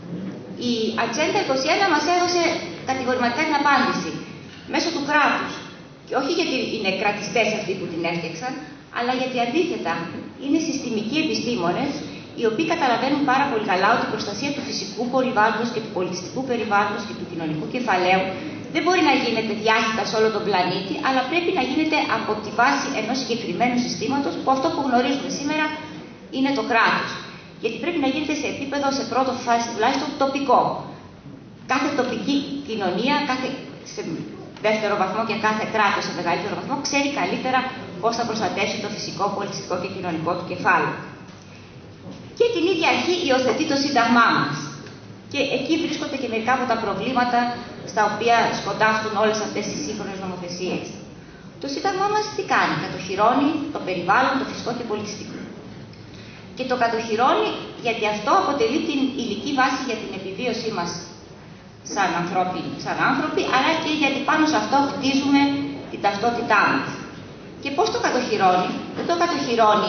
Η Ατζέντα είκοσι ένα μας έδωσε κατηγορηματικά την απάντηση μέσω του κράτους. Και όχι γιατί είναι κρατιστές αυτοί που την έφτιαξαν, αλλά γιατί αντίθετα είναι συστημικοί επιστήμονες οι οποίοι καταλαβαίνουν πάρα πολύ καλά ότι η προστασία του φυσικού περιβάλλοντος και του πολιτιστικού περιβάλλοντος και του κοινωνικού κεφαλαίου δεν μπορεί να γίνεται διάχυτα σε όλο τον πλανήτη, αλλά πρέπει να γίνεται από τη βάση ενός συγκεκριμένου συστήματος, που αυτό που γνωρίζουμε σήμερα είναι το κράτος. Γιατί πρέπει να γίνεται σε επίπεδο, σε πρώτο φάση τουλάχιστον, τοπικό. Κάθε τοπική κοινωνία, κάθε, σε δεύτερο βαθμό και κάθε κράτος σε μεγαλύτερο βαθμό, ξέρει καλύτερα πώς θα προστατεύσει το φυσικό, πολιτιστικό και κοινωνικό του κεφάλαιο. Και την ίδια αρχή υιοθετεί το Σύνταγμά μας. Και εκεί βρίσκονται και μερικά από τα προβλήματα στα οποία σκοντάφτουν όλες αυτές τις σύγχρονες νομοθεσίες. Το Σύνταγμά μας τι κάνει? Κατοχυρώνει το περιβάλλον, το φυσικό και πολιτιστικό. Και το κατοχυρώνει γιατί αυτό αποτελεί την υλική βάση για την επιβίωσή μας σαν ανθρώποι, σαν άνθρωποι, αλλά και γιατί πάνω σε αυτό χτίζουμε την ταυτότητά μας. Και πώς το κατοχυρώνει? Δεν το κατοχυρώνει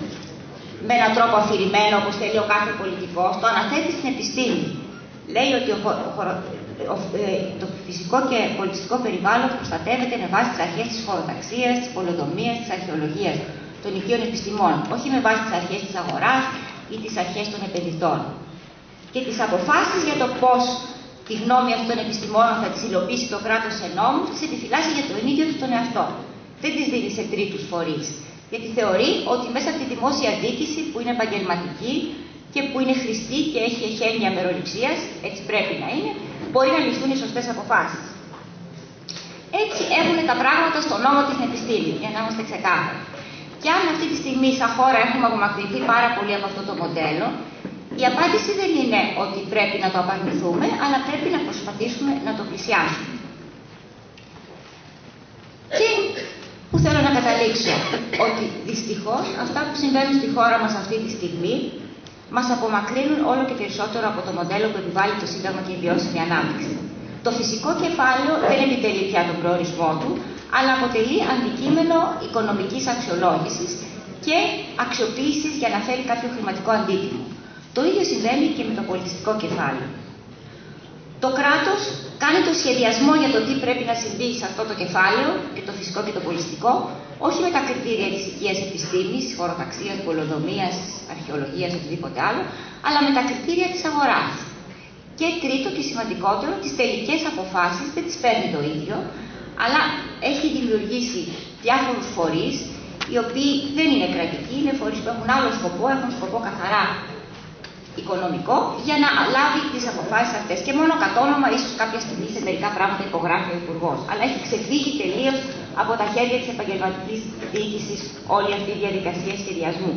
με έναν τρόπο αφηρημένο, όπως θέλει ο κάθε πολιτικός, το αναθέτει στην επιστήμη. Λέει ότι ο, ο, ο, το φυσικό και πολιτιστικό περιβάλλον προστατεύεται με βάση τις αρχές της χωροταξίας, της πολεοδομίας, της αρχαιολογίας, των οικείων επιστημών, όχι με βάση τις αρχές της αγοράς ή τις αρχές των επενδυτών. Και τις αποφάσεις για το πώς τη γνώμη αυτών των επιστημόνων θα τις υλοποιήσει το κράτος σε νόμους, τις επιφυλάσσει για τον ίδιο του τον εαυτό. Δεν τις δίνει σε τρίτους φορείς. Γιατί θεωρεί ότι μέσα από τη δημόσια δίκηση, που είναι επαγγελματική και που είναι χρηστή και έχει εχέμια μεροληψίας, έτσι πρέπει να είναι, μπορεί να ληφθούν οι σωστές αποφάσεις. Έτσι έχουν τα πράγματα στον νόμο της επιστήμη, για να είμαστε ξεκάθαροι. Και αν αυτή τη στιγμή, σαν χώρα, έχουμε απομακρυνθεί πάρα πολύ από αυτό το μοντέλο, Η απάντηση δεν είναι ότι πρέπει να το απαρνηθούμε, αλλά πρέπει να προσπαθήσουμε να το πλησιάσουμε. Και που θέλω να καταλήξω, ότι δυστυχώς αυτά που συμβαίνουν στη χώρα μας αυτή τη στιγμή μας απομακρύνουν όλο και περισσότερο από το μοντέλο που επιβάλλει το Σύνταγμα και η βιώσιμη ανάπτυξη. Το φυσικό κεφάλαιο δεν επιτελεί πια τον προορισμό του, αλλά αποτελεί αντικείμενο οικονομικής αξιολόγησης και αξιοποίησης για να φέρει κάποιο χρηματικό αντίτιμο. Το ίδιο συμβαίνει και με το πολιτιστικό κεφάλαιο. Το κράτος κάνει το σχεδιασμό για το τι πρέπει να συμβεί σε αυτό το κεφάλαιο, και το φυσικό και το πολιτιστικό, όχι με τα κριτήρια της οικίας επιστήμης, χωροταξίας, πολεοδομίας, αρχαιολογίας, οτιδήποτε άλλο, αλλά με τα κριτήρια της αγοράς. Και τρίτο και σημαντικότερο, τις τελικές αποφάσεις δεν τις παίρνει το ίδιο, αλλά έχει δημιουργήσει διάφορους φορείς, οι οποίοι δεν είναι κρατικοί, είναι φορείς που έχουν άλλο σκοπό, έχουν σκοπό καθαρά οικονομικό, για να λάβει τις αποφάσεις αυτές. Και μόνο κατ' όνομα, ίσως κάποια στιγμή σε μερικά πράγματα υπογράφει ο Υπουργός. Αλλά έχει ξεφύγει τελείως από τα χέρια της επαγγελματικής διοίκησης όλη αυτή η διαδικασία σχεδιασμού.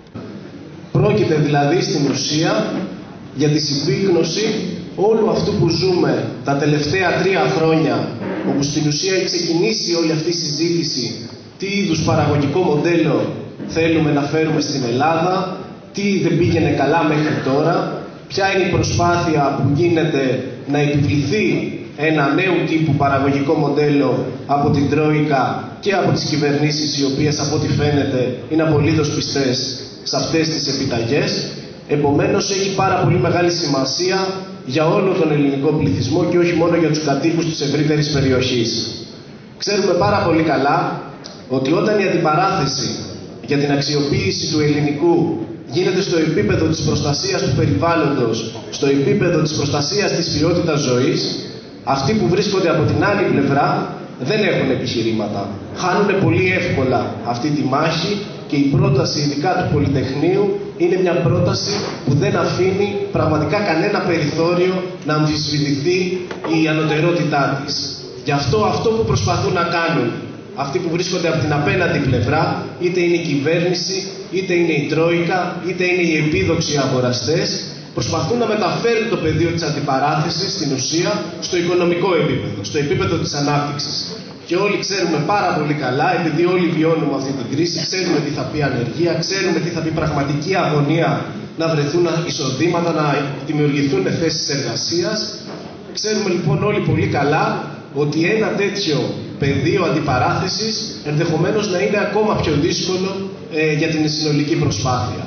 Πρόκειται δηλαδή στην ουσία για τη συμπίκνωση όλου αυτού που ζούμε τα τελευταία τρία χρόνια, όπου στην ουσία έχει ξεκινήσει όλη αυτή η συζήτηση τι είδους παραγωγικό μοντέλο θέλουμε να φέρουμε στην Ελλάδα, τι δεν πήγαινε καλά μέχρι τώρα, ποια είναι η προσπάθεια που γίνεται να επιβληθεί ένα νέο τύπου παραγωγικό μοντέλο από την Τρόικα και από τις κυβερνήσεις, οι οποίες από ό,τι φαίνεται είναι απολύτως πιστές σε αυτές τις επιταγές. Επομένως έχει πάρα πολύ μεγάλη σημασία για όλο τον ελληνικό πληθυσμό και όχι μόνο για τους κατοίκους της ευρύτερης περιοχής. Ξέρουμε πάρα πολύ καλά ότι όταν η αντιπαράθεση για την αξιοποίηση του ελληνικού γίνεται στο επίπεδο της προστασίας του περιβάλλοντος, στο επίπεδο της προστασίας της ποιότητας ζωής, αυτοί που βρίσκονται από την άλλη πλευρά δεν έχουν επιχειρήματα. Χάνουν πολύ εύκολα αυτή τη μάχη και η πρόταση ειδικά του Πολυτεχνείου είναι μια πρόταση που δεν αφήνει πραγματικά κανένα περιθώριο να αμφισβητηθεί η ανωτερότητά της. Γι' αυτό αυτό που προσπαθούν να κάνουν αυτοί που βρίσκονται από την απέναντι πλευρά, είτε είναι η κυβέρνηση, είτε είναι η Τρόικα, είτε είναι οι επίδοξοι αγοραστές, προσπαθούν να μεταφέρουν το πεδίο της αντιπαράθεσης στην ουσία στο οικονομικό επίπεδο, στο επίπεδο της ανάπτυξης. Και όλοι ξέρουμε πάρα πολύ καλά, επειδή όλοι βιώνουμε αυτή την κρίση, ξέρουμε τι θα πει ανεργία, ξέρουμε τι θα πει πραγματική αγωνία να βρεθούν εισοδήματα, να δημιουργηθούν θέσεις εργασίας. Ξέρουμε λοιπόν όλοι πολύ καλά ότι ένα τέτοιο πεδίο αντιπαράθεσης ενδεχομένως να είναι ακόμα πιο δύσκολο ε, για την συνολική προσπάθεια.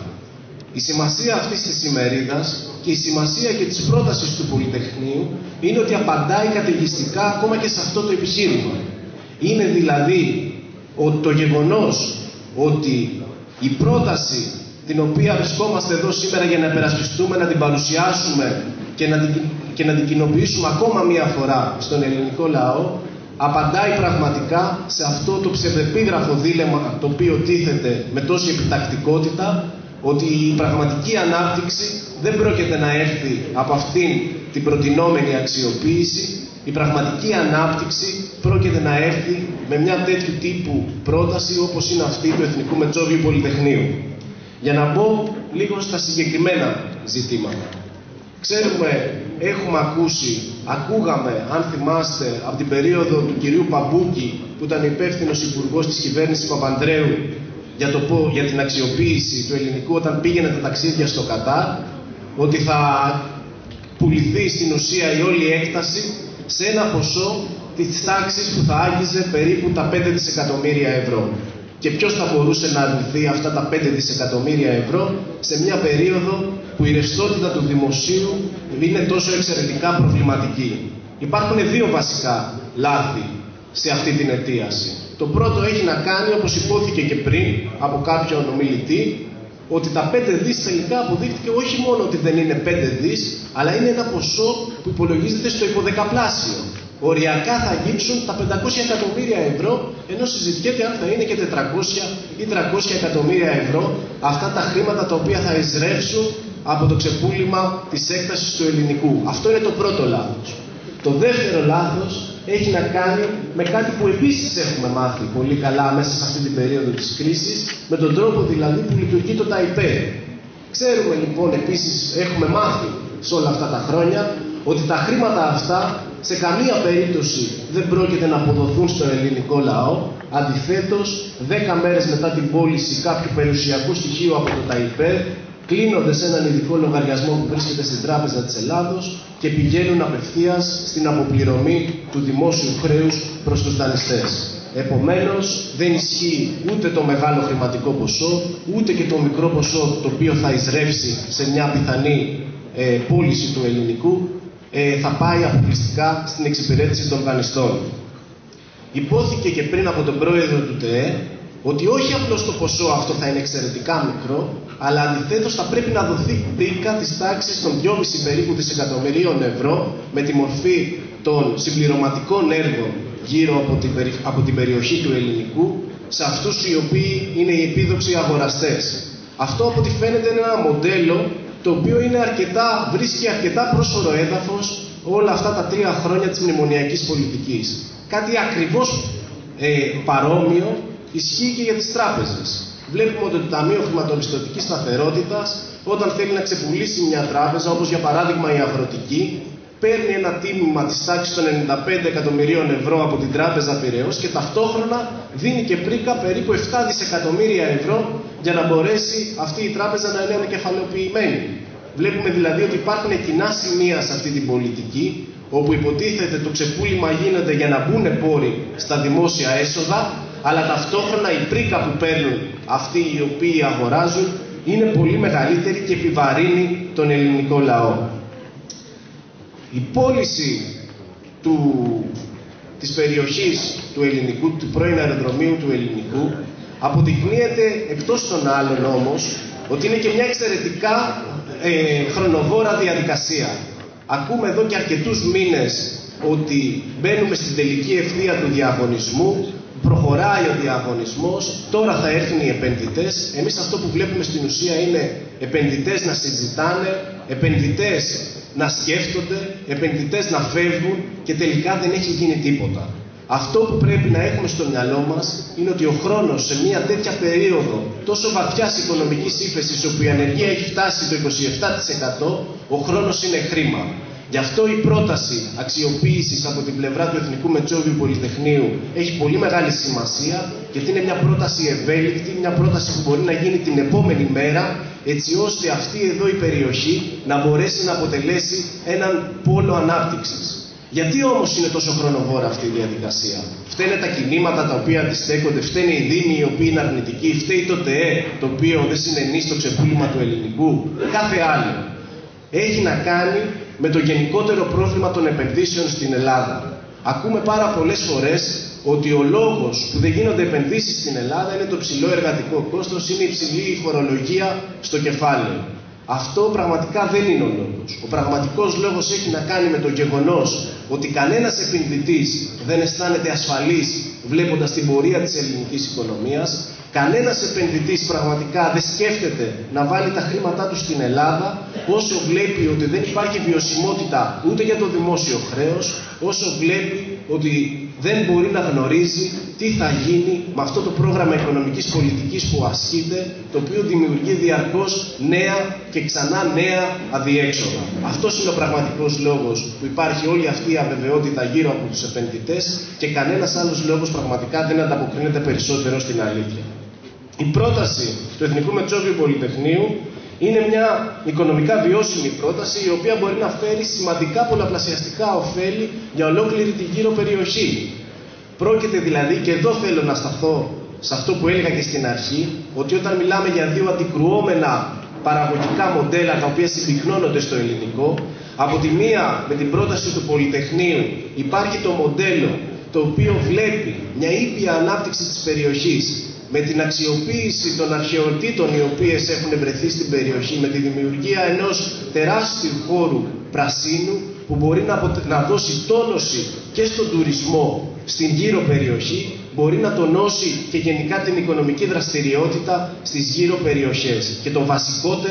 Η σημασία αυτής της ημερίδας και η σημασία και της πρότασης του Πολυτεχνείου είναι ότι απαντάει καταιγιστικά ακόμα και σε αυτό το επιχείρημα. Είναι δηλαδή το γεγονός ότι η πρόταση την οποία βρισκόμαστε εδώ σήμερα για να υπερασπιστούμε, να την παρουσιάσουμε και να την, και να την κοινοποιήσουμε ακόμα μία φορά στον ελληνικό λαό, απαντάει πραγματικά σε αυτό το ψευδεπίγραφο δίλεμμα το οποίο τίθεται με τόση επιτακτικότητα, ότι η πραγματική ανάπτυξη δεν πρόκειται να έρθει από αυτήν την προτινόμενη αξιοποίηση. Η πραγματική ανάπτυξη πρόκειται να έρθει με μια τέτοιου τύπου πρόταση όπως είναι αυτή του Εθνικού Μετσόβιου Πολυτεχνείου. Για να μπω λίγο στα συγκεκριμένα ζητήματα. Ξέρουμε, έχουμε ακούσει, ακούγαμε, αν θυμάστε, από την περίοδο του κυρίου Παμπούκη, που ήταν υπεύθυνος υπουργός της κυβέρνησης Παπανδρέου, για, το, για την αξιοποίηση του ελληνικού όταν πήγαινε τα ταξίδια στο Κατάρ, ότι θα πουληθεί στην ουσία η όλη έκταση σε ένα ποσό της τάξης που θα άγγιζε περίπου τα πέντε δισεκατομμύρια ευρώ. Και ποιος θα μπορούσε να αρνηθεί αυτά τα πέντε δισεκατομμύρια ευρώ σε μια περίοδο που η ρευστότητα του δημοσίου είναι τόσο εξαιρετικά προβληματική. Υπάρχουν δύο βασικά λάθη σε αυτή την αιτίαση. Το πρώτο έχει να κάνει, όπως υπόθηκε και πριν από κάποιον ομιλητή, ότι τα πέντε δις τελικά αποδείχθηκε όχι μόνο ότι δεν είναι πέντε δις, αλλά είναι ένα ποσό που υπολογίζεται στο υποδεκαπλάσιο. Οριακά θα αγγίξουν τα πεντακόσια εκατομμύρια ευρώ, ενώ συζητιέται αν θα είναι και τετρακόσια ή τριακόσια εκατομμύρια ευρώ αυτά τα χρήματα τα οποία θα εισρεύσουν από το ξεπούλημα της έκτασης του ελληνικού. Αυτό είναι το πρώτο λάθος. Το δεύτερο λάθος έχει να κάνει με κάτι που επίσης έχουμε μάθει πολύ καλά μέσα σε αυτή την περίοδο της κρίσης, με τον τρόπο δηλαδή που λειτουργεί το ΤΑΙΠΕΔ. Ξέρουμε λοιπόν επίσης, έχουμε μάθει σε όλα αυτά τα χρόνια, ότι τα χρήματα αυτά σε καμία περίπτωση δεν πρόκειται να αποδοθούν στον ελληνικό λαό. Αντιθέτως, δέκα μέρες μετά την πώληση κάποιου περιουσιακού στοιχείου από το ΤΑΙΠΕΔ, κλείνονται σε έναν ειδικό λογαριασμό που βρίσκεται στην Τράπεζα της Ελλάδος και πηγαίνουν απευθείας στην αποπληρωμή του δημόσιου χρέους προς τους δανειστές. Επομένως, δεν ισχύει ούτε το μεγάλο χρηματικό ποσό, ούτε και το μικρό ποσό το οποίο θα εισρεύσει σε μια πιθανή ε, πώληση του ελληνικού, ε, θα πάει αποκλειστικά στην εξυπηρέτηση των δανειστών. Υπόθηκε και πριν από τον πρόεδρο του ΤΕΕ ότι όχι απλώς το ποσό αυτό θα είναι εξαιρετικά μικρό, αλλά αντιθέτως θα πρέπει να δοθεί πρίκα της τάξης των δυόμισι περίπου δισεκατομμυρίων ευρώ με τη μορφή των συμπληρωματικών έργων γύρω από την, περι... από την περιοχή του ελληνικού σε αυτούς οι οποίοι είναι οι επίδοξοι αγοραστές. Αυτό από ό,τι φαίνεται είναι ένα μοντέλο το οποίο είναι αρκετά, βρίσκει αρκετά πρόσφορο έδαφος όλα αυτά τα τρία χρόνια της μνημονιακής πολιτικής. Κάτι ακριβώς ε, παρόμοιο ισχύει και για τις τράπεζες. Βλέπουμε ότι το Ταμείο Χρηματοπιστωτικής Σταθερότητας, όταν θέλει να ξεπουλήσει μια τράπεζα, όπως για παράδειγμα η Αγροτική, παίρνει ένα τίμημα της τάξης των ενενήντα πέντε εκατομμυρίων ευρώ από την Τράπεζα Πειραιώς και ταυτόχρονα δίνει και πρίκα περίπου επτά δισεκατομμύρια ευρώ για να μπορέσει αυτή η τράπεζα να είναι ανακεφαλαιοποιημένη. Βλέπουμε δηλαδή ότι υπάρχουν κοινά σημεία σε αυτή την πολιτική, όπου υποτίθεται το ξεπούλημα γίνεται για να μπουν πόροι στα δημόσια έσοδα, αλλά ταυτόχρονα η πρίκα που παίρνουν αυτοί οι οποίοι αγοράζουν είναι πολύ μεγαλύτερη και επιβαρύνει τον ελληνικό λαό. Η πώληση του, της περιοχής του ελληνικού, του πρώην αεροδρομίου του ελληνικού, αποδεικνύεται εκτός των άλλων όμως ότι είναι και μια εξαιρετικά ε, χρονοβόρα διαδικασία. Ακούμε εδώ και αρκετούς μήνες ότι μπαίνουμε στην τελική ευθεία του διαγωνισμού, προχωράει ο διαγωνισμός, τώρα θα έρθουν οι επενδυτές. Εμείς αυτό που βλέπουμε στην ουσία είναι επενδυτές να συζητάνε, επενδυτές να σκέφτονται, επενδυτές να φεύγουν και τελικά δεν έχει γίνει τίποτα. Αυτό που πρέπει να έχουμε στο μυαλό μας είναι ότι ο χρόνος σε μια τέτοια περίοδο τόσο βαθιάς οικονομικής ύφεσης, όπου η ανεργία έχει φτάσει το είκοσι επτά τοις εκατό, ο χρόνος είναι χρήμα. Γι' αυτό η πρόταση αξιοποίησης από την πλευρά του Εθνικού Μετσόβιου Πολυτεχνείου έχει πολύ μεγάλη σημασία, γιατί είναι μια πρόταση ευέλικτη, μια πρόταση που μπορεί να γίνει την επόμενη μέρα, έτσι ώστε αυτή εδώ η περιοχή να μπορέσει να αποτελέσει έναν πόλο ανάπτυξης. Γιατί όμως είναι τόσο χρονοβόρα αυτή η διαδικασία? Φταίνε τα κινήματα τα οποία αντιστέκονται, φταίνε οι δήμοι οι οποίοι είναι αρνητικοί, φταίει το ΤΕΕ το οποίο δεν συνενεί στο ξεπούλημα του ελληνικού, κάθε άλλο. Έχει να κάνει με το γενικότερο πρόβλημα των επενδύσεων στην Ελλάδα. Ακούμε πάρα πολλές φορές ότι ο λόγος που δεν γίνονται επενδύσεις στην Ελλάδα είναι το ψηλό εργατικό κόστος, είναι η υψηλή φορολογία στο κεφάλαιο. Αυτό πραγματικά δεν είναι ο λόγος. Ο πραγματικός λόγος έχει να κάνει με το γεγονός ότι κανένας επενδυτής δεν αισθάνεται ασφαλής βλέποντας την πορεία της ελληνικής οικονομίας. Κανένας επενδυτής πραγματικά δεν σκέφτεται να βάλει τα χρήματά του στην Ελλάδα όσο βλέπει ότι δεν υπάρχει βιωσιμότητα ούτε για το δημόσιο χρέος, όσο βλέπει ότι δεν μπορεί να γνωρίζει τι θα γίνει με αυτό το πρόγραμμα οικονομικής πολιτικής που ασκείται, το οποίο δημιουργεί διαρκώς νέα και ξανά νέα αδιέξοδα. Αυτός είναι ο πραγματικός λόγος που υπάρχει όλη αυτή η αβεβαιότητα γύρω από τους επενδυτές και κανένας άλλος λόγος πραγματικά δεν ανταποκρίνεται περισσότερο στην αλήθεια. Η πρόταση του Εθνικού Μετσόβιου Πολυτεχνείου είναι μια οικονομικά βιώσιμη πρόταση, η οποία μπορεί να φέρει σημαντικά πολλαπλασιαστικά ωφέλη για ολόκληρη την γύρω περιοχή. Πρόκειται δηλαδή, και εδώ θέλω να σταθώ σε αυτό που έλεγα και στην αρχή, ότι όταν μιλάμε για δύο αντικρουόμενα παραγωγικά μοντέλα τα οποία συμπυκνώνονται στο ελληνικό, από τη μία με την πρόταση του Πολυτεχνείου υπάρχει το μοντέλο το οποίο βλέπει μια ήπια ανάπτυξη της περιοχής, με την αξιοποίηση των αρχαιοτήτων οι οποίες έχουν βρεθεί στην περιοχή, με τη δημιουργία ενός τεράστιου χώρου πρασίνου που μπορεί να, να δώσει τόνωση και στον τουρισμό στην γύρω περιοχή, μπορεί να τονώσει και γενικά την οικονομική δραστηριότητα στις γύρω περιοχές. Και το βασικότερο,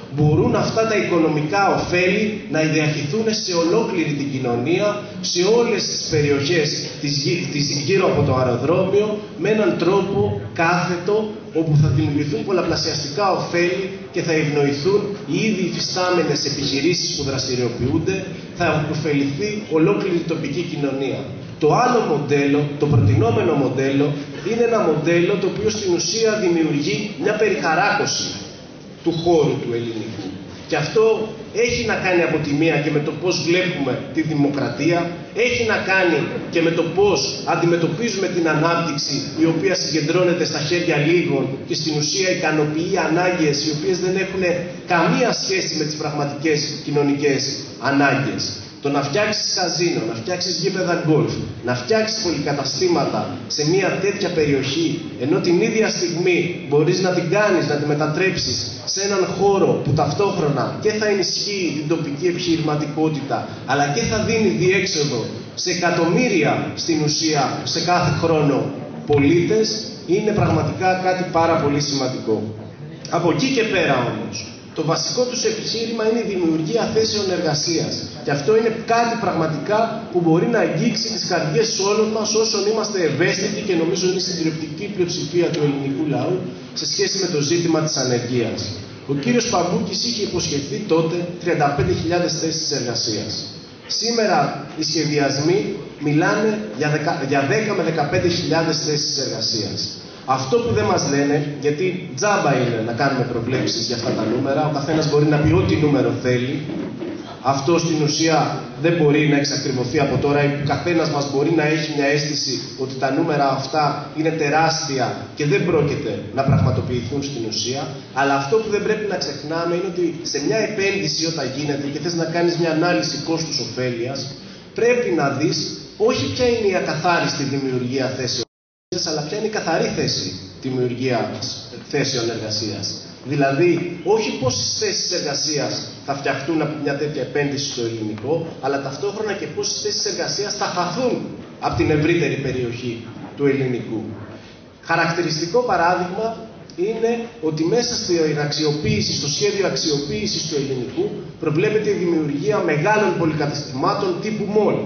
μπορούν αυτά τα οικονομικά ωφέλη να διαχυθούν σε ολόκληρη την κοινωνία, σε όλες τις περιοχές της, της γύρω από το αεροδρόμιο, με έναν τρόπο κάθετο, όπου θα δημιουργηθούν πολλαπλασιαστικά ωφέλη και θα ευνοηθούν οι ήδη υφιστάμενες επιχειρήσεις που δραστηριοποιούνται, θα ωφεληθεί ολόκληρη η τοπική κοινωνία. Το άλλο μοντέλο, το προτινόμενο μοντέλο, είναι ένα μοντέλο το οποίο στην ουσία δημιουργεί μια περιχαράκωση του χώρου του ελληνικού. Και αυτό έχει να κάνει από τη μία και με το πώς βλέπουμε τη δημοκρατία, έχει να κάνει και με το πώς αντιμετωπίζουμε την ανάπτυξη, η οποία συγκεντρώνεται στα χέρια λίγων και στην ουσία ικανοποιεί ανάγκες οι οποίες δεν έχουν καμία σχέση με τις πραγματικές κοινωνικές ανάγκες. Το να φτιάξεις καζίνο, να φτιάξεις γήπεδα γκολφ, να φτιάξεις πολυκαταστήματα σε μια τέτοια περιοχή, ενώ την ίδια στιγμή μπορείς να την κάνεις, να την μετατρέψεις σε έναν χώρο που ταυτόχρονα και θα ενισχύει την τοπική επιχειρηματικότητα, αλλά και θα δίνει διέξοδο σε εκατομμύρια στην ουσία σε κάθε χρόνο πολίτες, είναι πραγματικά κάτι πάρα πολύ σημαντικό. Από εκεί και πέρα όμως, το βασικό τους επιχείρημα είναι η δημιουργία θέσεων εργασίας. Και αυτό είναι κάτι πραγματικά που μπορεί να αγγίξει τις καρδιές όλων μας όσων είμαστε ευαίσθητοι, και νομίζω είναι η συντριπτική πλειοψηφία του ελληνικού λαού σε σχέση με το ζήτημα της ανεργίας. Ο κύριος Παμπούκης είχε υποσχεθεί τότε τριάντα πέντε χιλιάδες θέσεις εργασίας. Σήμερα οι σχεδιασμοί μιλάνε για δέκα με δεκαπέντε χιλιάδες θέσεις εργασίας. Αυτό που δεν μας λένε, γιατί τζάμπα είναι να κάνουμε προβλέψεις για αυτά τα νούμερα, ο καθένας μπορεί να πει ό,τι νούμερο θέλει, αυτό στην ουσία δεν μπορεί να εξακριβωθεί από τώρα, ο καθένας μας μπορεί να έχει μια αίσθηση ότι τα νούμερα αυτά είναι τεράστια και δεν πρόκειται να πραγματοποιηθούν στην ουσία, αλλά αυτό που δεν πρέπει να ξεχνάμε είναι ότι σε μια επένδυση όταν γίνεται και θες να κάνεις μια ανάλυση κόστους-οφέλειας, πρέπει να δεις όχι ποια είναι η ακαθάριστη δημιουργία θέσεων, αλλά ποια είναι η καθαρή θέση δημιουργία θέσεων εργασίας. Δηλαδή, όχι πόσες θέσεις εργασίας θα φτιαχτούν από μια τέτοια επένδυση στο ελληνικό, αλλά ταυτόχρονα και πόσες θέσεις εργασίας θα χαθούν από την ευρύτερη περιοχή του ελληνικού. Χαρακτηριστικό παράδειγμα είναι ότι μέσα στην αξιοποίηση, στο σχέδιο αξιοποίησης του ελληνικού, προβλέπεται η δημιουργία μεγάλων πολυκαταστημάτων τύπου μόλ.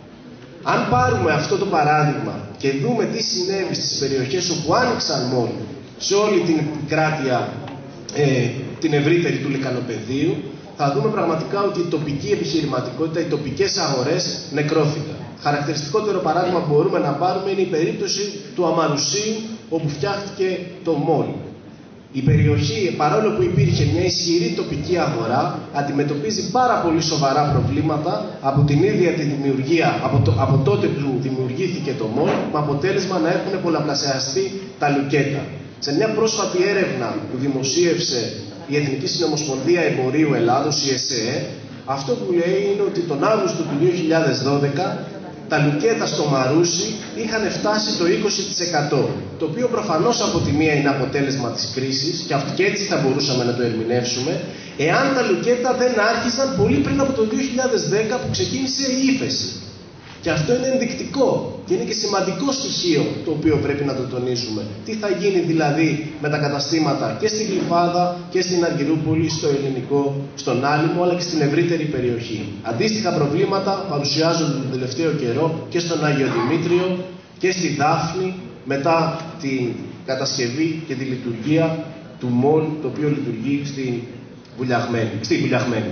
Αν πάρουμε αυτό το παράδειγμα και δούμε τι συνέβη στις περιοχές όπου άνοιξαν μόλι σε όλη την επικράτεια, ε, την ευρύτερη του λικανοπεδίου, θα δούμε πραγματικά ότι η τοπική επιχειρηματικότητα, οι τοπικές αγορές νεκρώθηκαν. Χαρακτηριστικότερο παράδειγμα που μπορούμε να πάρουμε είναι η περίπτωση του Αμαρουσίου, όπου φτιάχτηκε το μόλ. Η περιοχή, παρόλο που υπήρχε μια ισχυρή τοπική αγορά, αντιμετωπίζει πάρα πολύ σοβαρά προβλήματα από την ίδια τη δημιουργία, από, το, από τότε που δημιουργήθηκε το μόλ, με αποτέλεσμα να έχουν πολλαπλασιαστεί τα λουκέτα. Σε μια πρόσφατη έρευνα που δημοσίευσε η Εθνική Συνομοσπονδία Εμπορίου Ελλάδος, η ΕΣΕΕ, αυτό που λέει είναι ότι τον Αύγουστο του δύο χιλιάδες δώδεκα τα λουκέτα στο Μαρούσι είχαν φτάσει το είκοσι τοις εκατό, το οποίο προφανώς από τη μία είναι αποτέλεσμα της κρίσης και έτσι θα μπορούσαμε να το ερμηνεύσουμε, εάν τα λουκέτα δεν άρχισαν πολύ πριν από το δύο χιλιάδες δέκα που ξεκίνησε η ύφεση. Και αυτό είναι ενδεικτικό και είναι και σημαντικό στοιχείο το οποίο πρέπει να το τονίσουμε. Τι θα γίνει δηλαδή με τα καταστήματα και στην Γλυφάδα και στην Αργυρούπολη, στο ελληνικό, στον Άλυμο, αλλά και στην ευρύτερη περιοχή. Αντίστοιχα προβλήματα παρουσιάζονται τον τελευταίο καιρό και στον Άγιο Δημήτριο και στη Δάφνη, μετά την κατασκευή και τη λειτουργία του μολ, το οποίο λειτουργεί στην Βουλιαγμένη.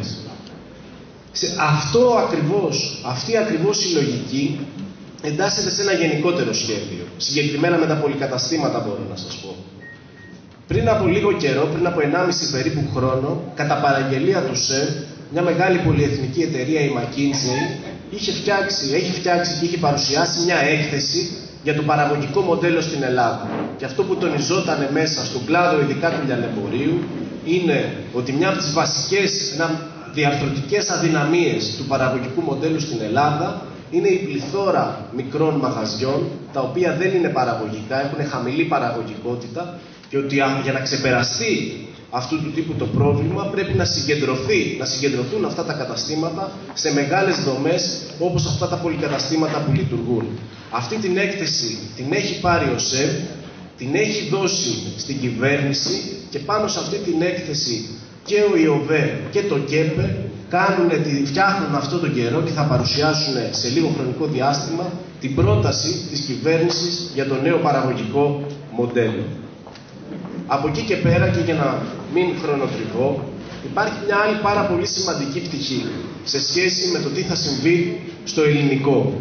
Σε αυτό ακριβώς, αυτή ακριβώς η λογική εντάσσεται σε ένα γενικότερο σχέδιο. Συγκεκριμένα με τα πολυκαταστήματα μπορώ να σας πω. Πριν από λίγο καιρό, πριν από ενάμιση περίπου χρόνο, κατά παραγγελία του ΣΕΜ, μια μεγάλη πολυεθνική εταιρεία, η McKinsey, είχε φτιάξει, έχει φτιάξει και είχε παρουσιάσει μια έκθεση για το παραγωγικό μοντέλο στην Ελλάδα. Και αυτό που τονιζόταν μέσα στον κλάδο, ειδικά του λιανεμπορίου, είναι ότι μια από τις βασικές διαρθρωτικές αδυναμίες του παραγωγικού μοντέλου στην Ελλάδα είναι η πληθώρα μικρών μαγαζιών, τα οποία δεν είναι παραγωγικά, έχουν χαμηλή παραγωγικότητα, και ότι για να ξεπεραστεί αυτού του τύπου το πρόβλημα πρέπει να συγκεντρωθεί, να συγκεντρωθούν αυτά τα καταστήματα σε μεγάλες δομές όπως αυτά τα πολυκαταστήματα που λειτουργούν. Αυτή την έκθεση την έχει πάρει ο ΣΕΜ, την έχει δώσει στην κυβέρνηση και πάνω σε αυτή την έκθεση και ο ΙΟΒΕ και το ΚΕΠΕ κάνουν, φτιάχνουν αυτόν τον καιρό και θα παρουσιάσουν σε λίγο χρονικό διάστημα την πρόταση της κυβέρνησης για το νέο παραγωγικό μοντέλο. Από εκεί και πέρα, και για να μην χρονοτριβώ, υπάρχει μια άλλη πάρα πολύ σημαντική πτυχή σε σχέση με το τι θα συμβεί στο ελληνικό.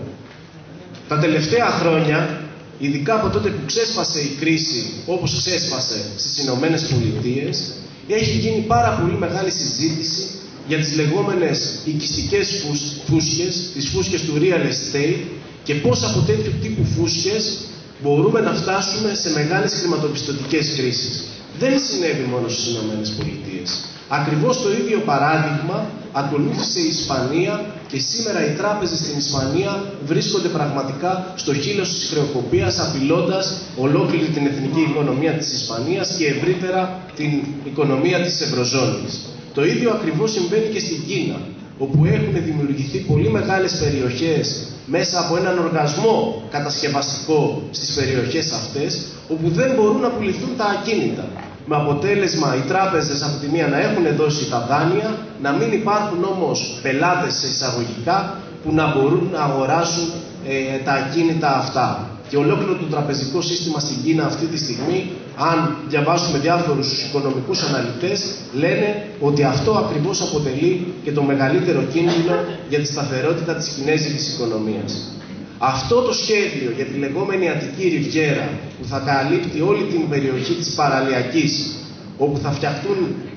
Τα τελευταία χρόνια, ειδικά από τότε που ξέσπασε η κρίση όπως ξέσπασε στις Ηνωμένες Πολιτείες, έχει γίνει πάρα πολύ μεγάλη συζήτηση για τις λεγόμενες οικιστικές φούσκες, τις φούσκες του real estate, και πώς από τέτοιου τύπου φούσκες μπορούμε να φτάσουμε σε μεγάλες χρηματοπιστωτικές κρίσεις. Δεν συνέβη μόνο στις Ηνωμένες Πολιτείες. Ακριβώς το ίδιο παράδειγμα ακολούθησε η Ισπανία και σήμερα οι τράπεζες στην Ισπανία βρίσκονται πραγματικά στο χείλος της χρεοκοπίας, απειλώντας ολόκληρη την εθνική οικονομία της Ισπανίας και ευρύτερα την οικονομία της Ευρωζώνης. Το ίδιο ακριβώς συμβαίνει και στην Κίνα, όπου έχουν δημιουργηθεί πολύ μεγάλες περιοχές μέσα από έναν οργασμό κατασκευαστικό στις περιοχές αυτές, όπου δεν μπορούν να πουληθούν τα ακίνητα. Με αποτέλεσμα οι τράπεζες από τη μία να έχουν δώσει τα δάνεια, να μην υπάρχουν όμως πελάτες σε εισαγωγικά που να μπορούν να αγοράσουν ε, τα ακίνητα αυτά. Και ολόκληρο το τραπεζικό σύστημα στην Κίνα αυτή τη στιγμή, αν διαβάσουμε διάφορους οικονομικούς αναλυτές, λένε ότι αυτό ακριβώς αποτελεί και το μεγαλύτερο κίνδυνο για τη σταθερότητα της κινέζικης οικονομίας. Αυτό το σχέδιο για τη λεγόμενη Αττική Ριβιέρα, που θα καλύπτει όλη την περιοχή της Παραλιακής, όπου θα φτιαχτούν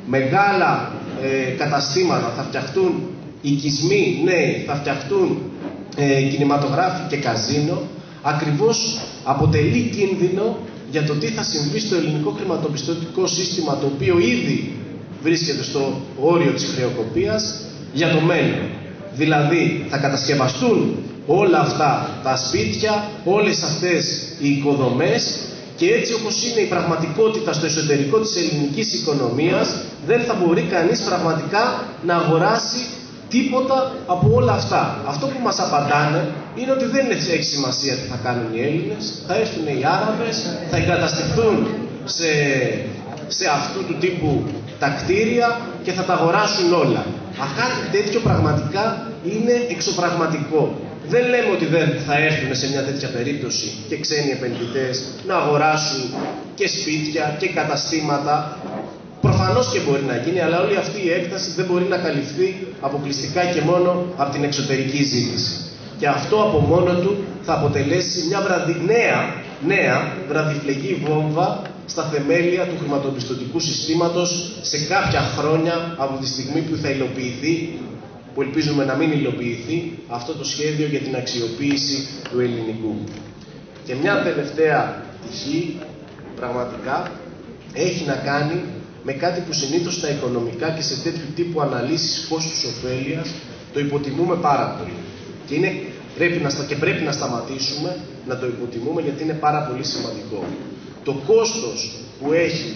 μεγάλα ε, καταστήματα, θα φτιαχτούν οικισμοί νέοι, θα φτιαχτούν ε, κινηματογράφοι και καζίνο, ακριβώς αποτελεί κίνδυνο για το τι θα συμβεί στο ελληνικό χρηματοπιστωτικό σύστημα, το οποίο ήδη βρίσκεται στο όριο της χρεοκοπίας, για το μέλλον. Δηλαδή θα κατασκευαστούν όλα αυτά τα σπίτια, όλες αυτές οι οικοδομές, και έτσι όπως είναι η πραγματικότητα στο εσωτερικό της ελληνικής οικονομίας, δεν θα μπορεί κανείς πραγματικά να αγοράσει τίποτα από όλα αυτά. Αυτό που μας απαντάνε είναι ότι δεν έχει σημασία τι θα κάνουν οι Έλληνες, θα έρθουν οι Άραβες, θα εγκαταστηθούν σε, σε αυτού του τύπου τα κτίρια και θα τα αγοράσουν όλα. Α, κάτι τέτοιο πραγματικά είναι εξωπραγματικό. Δεν λέμε ότι δεν θα έρθουν σε μια τέτοια περίπτωση και ξένοι επενδυτές να αγοράσουν και σπίτια και καταστήματα. Προφανώς και μπορεί να γίνει, αλλά όλη αυτή η έκταση δεν μπορεί να καλυφθεί αποκλειστικά και μόνο από την εξωτερική ζήτηση. Και αυτό από μόνο του θα αποτελέσει μια βραδι... νέα, νέα βραδιφλεγή βόμβα στα θεμέλια του χρηματοπιστωτικού συστήματος σε κάποια χρόνια από τη στιγμή που θα υλοποιηθεί, που ελπίζουμε να μην υλοποιηθεί, αυτό το σχέδιο για την αξιοποίηση του ελληνικού. Και μια τελευταία πτυχή, πραγματικά, έχει να κάνει με κάτι που συνήθως στα οικονομικά και σε τέτοιου τύπου αναλύσεις κόστους ωφέλειας το υποτιμούμε πάρα πολύ. Και, είναι, πρέπει να, και πρέπει να σταματήσουμε να το υποτιμούμε, γιατί είναι πάρα πολύ σημαντικό. Το κόστος που έχει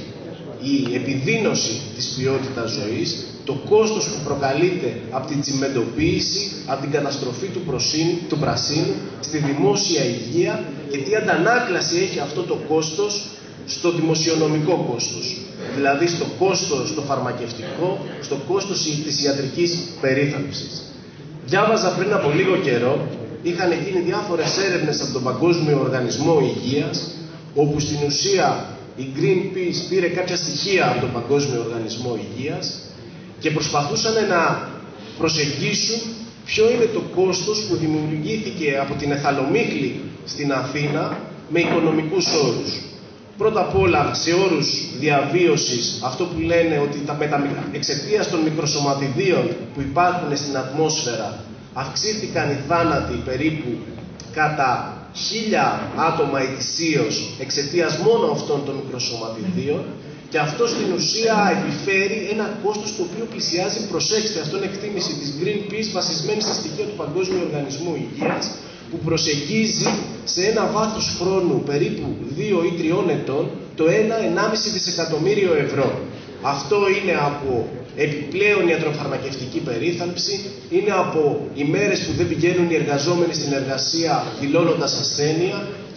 η επιδείνωση της ποιότητας ζωής, το κόστος που προκαλείται από την τσιμεντοποίηση, από την καταστροφή του, προσύνου, του πρασίνου στη δημόσια υγεία, και τι αντανάκλαση έχει αυτό το κόστος στο δημοσιονομικό κόστος. Δηλαδή στο κόστος το φαρμακευτικό, στο κόστος της ιατρικής περίθαλψης. Διάβαζα πριν από λίγο καιρό, είχαν γίνει διάφορες έρευνες από τον Παγκόσμιο Οργανισμό Υγείας, όπου στην ουσία η Greenpeace πήρε κάποια στοιχεία από τον Παγκόσμιο Οργανισμό Υγείας και προσπαθούσαν να προσεγγίσουν ποιο είναι το κόστος που δημιουργήθηκε από την εθαλομύχλη στην Αθήνα με οικονομικούς όρους. Πρώτα απ' όλα, σε όρους διαβίωσης, αυτό που λένε ότι τα, εξαιτίας των μικροσωματιδίων που υπάρχουν στην ατμόσφαιρα, αυξήθηκαν οι θάνατοι περίπου κατά χίλια άτομα ετησίως εξαιτίας μόνο αυτών των μικροσωματιδίων, και αυτό στην ουσία επιφέρει ένα κόστος το οποίο πλησιάζει, προσέξτε, αυτό είναι εκτίμηση της Greenpeace βασισμένη στα στοιχεία του Παγκόσμιου Οργανισμού Υγείας, που προσεγγίζει σε ένα βάθος χρόνου περίπου δύο ή τριών ετών το ένα με ενάμιση δισεκατομμύριο ευρώ. Αυτό είναι από επιπλέον ιατροφαρμακευτική περίθαλψη, είναι από ημέρες που δεν πηγαίνουν οι εργαζόμενοι στην εργασία δηλώνοντας ασθένεια,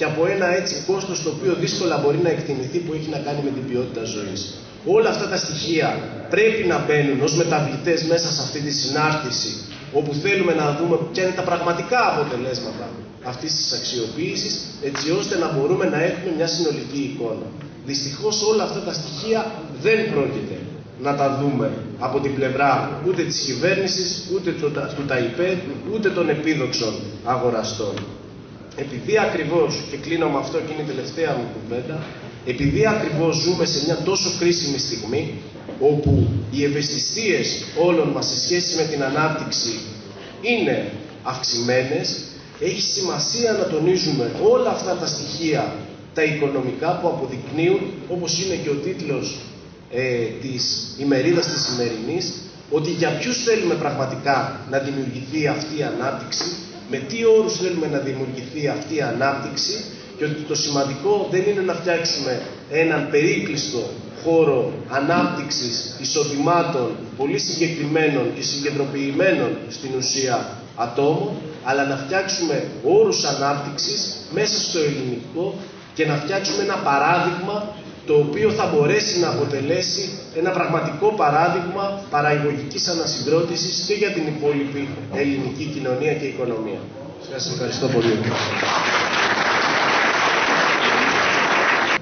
και από ένα έτσι κόστος το οποίο δύσκολα μπορεί να εκτιμηθεί, που έχει να κάνει με την ποιότητα ζωής. Όλα αυτά τα στοιχεία πρέπει να μπαίνουν ως μεταβλητές μέσα σε αυτή τη συνάρτηση, όπου θέλουμε να δούμε ποια είναι τα πραγματικά αποτελέσματα αυτής της αξιοποίησης, έτσι ώστε να μπορούμε να έχουμε μια συνολική εικόνα. Δυστυχώς όλα αυτά τα στοιχεία δεν πρόκειται να τα δούμε από την πλευρά ούτε της κυβέρνησης, ούτε του ΤΑΙΠΕΔ, ούτε των επίδοξων αγοραστών. Επειδή ακριβώς, και κλείνω με αυτό και είναι η τελευταία μου κουβέντα, επειδή ακριβώς ζούμε σε μια τόσο κρίσιμη στιγμή, όπου οι ευαισθησίες όλων μας σε σχέση με την ανάπτυξη είναι αυξημένες, έχει σημασία να τονίζουμε όλα αυτά τα στοιχεία, τα οικονομικά, που αποδεικνύουν, όπως είναι και ο τίτλος ε, της ημερίδας της σημερινής, ότι για ποιους θέλουμε πραγματικά να δημιουργηθεί αυτή η ανάπτυξη, με τι όρους θέλουμε να δημιουργηθεί αυτή η ανάπτυξη, και ότι το σημαντικό δεν είναι να φτιάξουμε έναν περίκλειστο χώρο ανάπτυξης εισοδημάτων πολύ συγκεκριμένων και συγκεντροποιημένων στην ουσία ατόμων, αλλά να φτιάξουμε όρους ανάπτυξης μέσα στο ελληνικό και να φτιάξουμε ένα παράδειγμα το οποίο θα μπορέσει να αποτελέσει ένα πραγματικό παράδειγμα παραγωγικής ανασυγκρότησης και για την υπόλοιπη ελληνική κοινωνία και οικονομία. Σας ευχαριστώ πολύ.